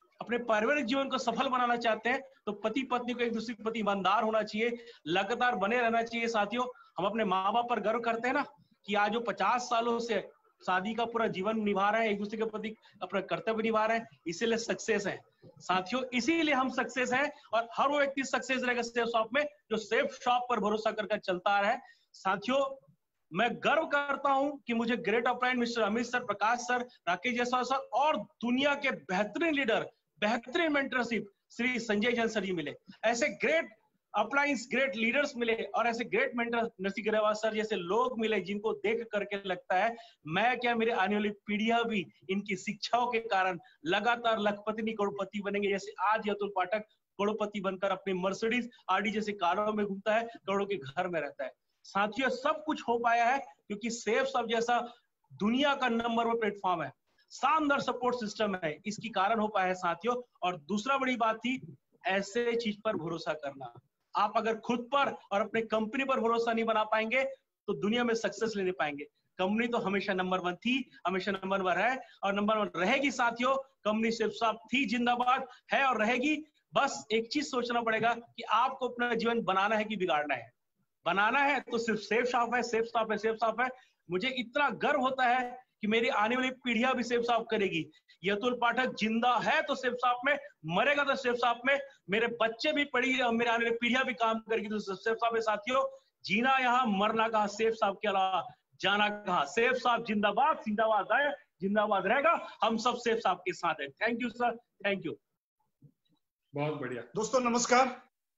S17: को सफल बनाना चाहते हैं तो पति पत्नी को एक दूसरे के प्रति ईमानदार होना चाहिए, लगातार बने रहना चाहिए। साथियों, हम अपने माँ बाप पर गर्व करते हैं ना कि आज वो 50 सालों से शादी का पूरा जीवन निभा रहे हैं, एक दूसरे के प्रति अपना कर्तव्य निभा रहे हैं, इसीलिए सक्सेस है। साथियों, इसीलिए हम सक्सेस हैं और हर वो व्यक्ति सक्सेस रहेगा सेफ शॉप में जो सेफ शॉप पर भरोसा करके चलता है। साथियों, मैं गर्व करता हूं कि मुझे great upline mister Amit sir, Prakash sir, Rakesh Jaiswal sir और दुनिया के बेहतरीन लीडर, बेहतरीन मेंटरशिप श्री संजय जैन सर जी मिले। ऐसे ग्रेट अपलाइंस, ग्रेट लीडर्स मिले और ऐसे great mentor Narsingh Grewal sir जैसे लोग मिले जिनको देख करके लगता है मैं क्या, मेरे आने वाली पीढ़ियां भी इनकी शिक्षाओं के कारण लगातार लखपति करोड़पति बनेंगे। जैसे आज अतुल पाठक करोड़पति बनकर अपनी मर्सिडीज आरडी जैसे कारों में घूमता है, करोड़ों के घर में रहता है। साथियों, सब कुछ हो पाया है क्योंकि सेफ शॉप जैसा दुनिया का नंबर 1 प्लेटफॉर्म है, शानदार सपोर्ट सिस्टम है, इसकी कारण हो पाया है साथियों। और दूसरा बड़ी बात थी ऐसे चीज पर भरोसा करना। आप अगर खुद पर और अपने कंपनी पर भरोसा नहीं बना पाएंगे तो दुनिया में सक्सेस ले नहीं पाएंगे। कंपनी तो हमेशा नंबर 1 थी, हमेशा नंबर 1 है और नंबर 1 रहेगी। साथियों, कंपनी सेफ शॉप थी, जिंदाबाद है और रहेगी। बस एक चीज सोचना पड़ेगा कि आपको अपना जीवन बनाना है कि बिगाड़ना है। बनाना है तो सिर्फ सेफ शॉप है, सेफ शॉप है, सेफ शॉप है। मुझे इतना गर्व होता है कि मेरी आने वाली पीढ़ियां भी सेफ शॉप करेगी। ये अतुल पाठक जिंदा है तो सेफ शॉप में, मरेगा तो सेफ शॉप में। मेरे बच्चे भी पढ़ी, मेरे आने वाली पीढ़ियां भी काम करेगी तो सेफ शॉप में। साथियों, जीना यहाँ, मरना कहाँ, सेफ शॉप के अलावा जाना कहाँ। सेफ शॉप जिंदाबाद, जिंदाबाद है, जिंदाबाद रहेगा। हम सब सेफ शॉप के साथ हैं। Thank you sir, thank you.
S1: बहुत बढ़िया।
S18: दोस्तों नमस्कार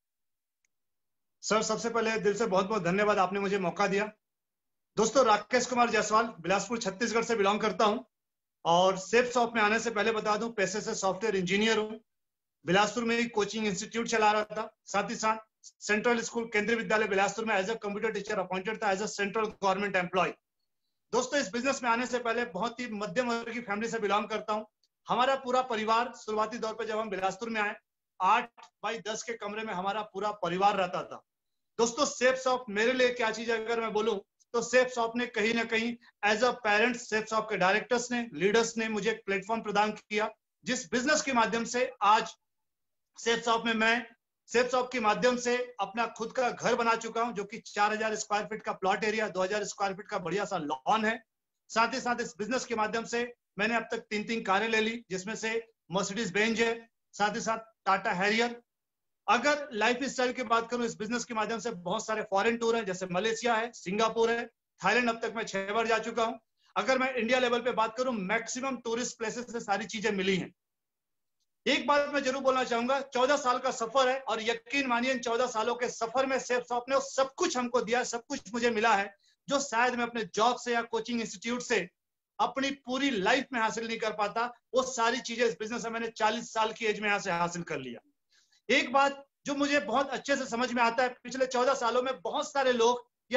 S18: सर, सबसे पहले दिल से बहुत बहुत धन्यवाद, आपने मुझे मौका दिया। दोस्तों, राकेश कुमार जायसवाल, बिलासपुर छत्तीसगढ़ से बिलोंग करता हूं और सेफ शॉप में आने से पहले बता दूं पेशे से सॉफ्टवेयर इंजीनियर हूं। बिलासपुर में एक कोचिंग इंस्टीट्यूट चला रहा था, साथ ही साथ सेंट्रल स्कूल केंद्रीय विद्यालय बिलासपुर में as a computer teacher appointed था, as a central government employee. दोस्तों, इस बिजनेस में आने से पहले बहुत ही मध्यम वर्ग की फैमिली से बिलोंग करता हूँ। हमारा पूरा परिवार शुरुआती दौर पर जब हम बिलासपुर में आए 8x10 के कमरे में हमारा पूरा परिवार रहता था। दोस्तों, सेफ शॉप मेरे लिए क्या चीज है अगर मैं बोलूं तो सेफ शॉप ने कहीं ना कहीं as a parent, Safe Shop के डायरेक्टर्स ने, लीडर्स ने मुझे एक प्लेटफॉर्म प्रदान किया जिस बिजनेस के माध्यम से आज सेफ शॉप में मैं सेफ शॉप के माध्यम से अपना खुद का घर बना चुका हूं जो कि 4000 स्क्वायर फीट का प्लॉट एरिया, 2000 स्क्वायर फीट का बढ़िया सा लॉन है। साथ ही साथ इस बिजनेस के माध्यम से मैंने अब तक 3 कारें ले ली, जिसमें से मर्सिडीज बेंज है, साथ ही साथ टाटा हैरियर। अगर लाइफ स्टाइल की बात करूं, इस बिजनेस के माध्यम से बहुत सारे फॉरेन टूर है, जैसे मलेशिया है, सिंगापुर है, थाईलैंड अब तक मैं 6 बार जा चुका हूं। अगर मैं इंडिया लेवल पे बात करूं, मैक्सिमम टूरिस्ट प्लेसेस से सारी चीजें मिली हैं। एक बात मैं जरूर बोलना चाहूंगा, 14 साल का सफर है और यकीन मानिए इन 14 सालों के सफर में सेफ शॉप ने सब कुछ हमको दिया, सब कुछ मुझे मिला है जो शायद मैं अपने जॉब से या कोचिंग इंस्टीट्यूट से अपनी पूरी लाइफ में हासिल नहीं कर पाता। वो सारी चीजें इस बिजनेस में मैंने 40 साल की एज में यहाँ से हासिल कर लिया। एक बात जो मुझे बहुत अच्छे से समझ में आता है, पिछले 14 सालों में बहुत सारे लोग या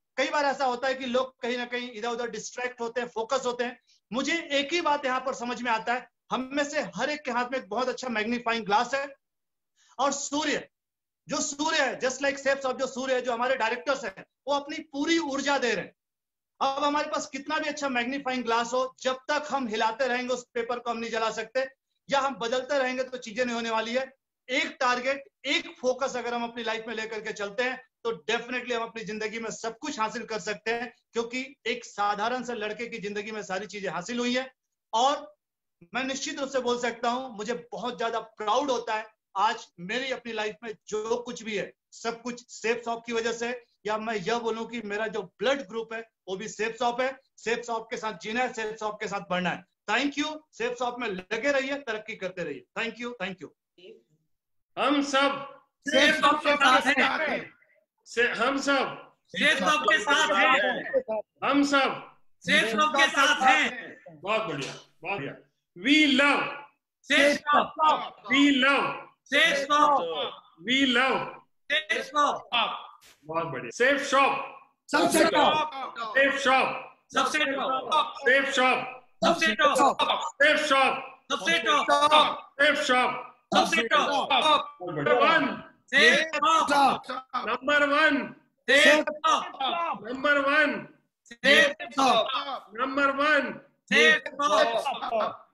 S18: कई बार ऐसा होता है कि लोग कहीं ना कहीं इधर उधर डिस्ट्रैक्ट होते हैं, फोकस होते हैं। मुझे एक ही बात यहाँ पर समझ में आता है, हम में से हर एक के हाथ में एक बहुत अच्छा मैग्नीफाइंग ग्लास है, और सूर्य है, जस्ट लाइक सेफ्स ऑफ, जो सूर्य है, जो हमारे डायरेक्टर्स हैं, वो अपनी पूरी ऊर्जा दे रहे हैं। अब हमारे पास कितना भी अच्छा मैग्नीफाइंग ग्लास हो, जब तक हम हिलाते रहेंगे उस पेपर को हम नहीं जला सकते, या हम बदलते रहेंगे तो चीजें नहीं होने वाली है। एक टारगेट, एक फोकस अगर हम अपनी लाइफ में लेकर के चलते हैं तो डेफिनेटली हम अपनी जिंदगी में सब कुछ हासिल कर सकते हैं, क्योंकि एक साधारण से लड़के की जिंदगी में सारी चीजें हासिल हुई है। और मैं निश्चित रूप से बोल सकता हूं, मुझे बहुत ज्यादा प्राउड होता है आज मेरी अपनी लाइफ में जो कुछ भी है, सब कुछ सेफ शॉप की वजह से, या मैं यह बोलूं कि मेरा जो ब्लड ग्रुप है वो भी सेफ शॉप है। सेफ शॉप के साथ जीना है, सेफ शॉप के साथ बढ़ना है। Thank you. सेफ शॉप में लगे रहिए, तरक्की करते रहिए। Thank you, thank you.
S1: हम सब
S4: सेफ शॉप के साथ हैं,
S1: हम सब
S4: सेफ शॉप के साथ हैं,
S1: हम सब
S4: सेफ शॉप के साथ हैं।
S1: बहुत बढ़िया, बहुत बढ़िया। We love
S4: Safe Shop,
S1: we love
S4: Safe Shop,
S1: we love
S4: Safe Shop.
S1: बहुत बढ़िया। सेफ शॉप,
S12: सबसे टॉप,
S1: सेफ शॉप,
S4: सबसे टॉप,
S1: सेफ शॉप,
S12: सबसे टॉप,
S1: सेफ शॉप,
S4: सबसे टॉप,
S1: सेफ शॉप,
S4: सबसे top.
S1: Number one,
S4: Safe Shop,
S1: number one,
S4: Safe Shop,
S1: number one,
S4: Safe Shop,
S1: number one,
S4: Safe shop.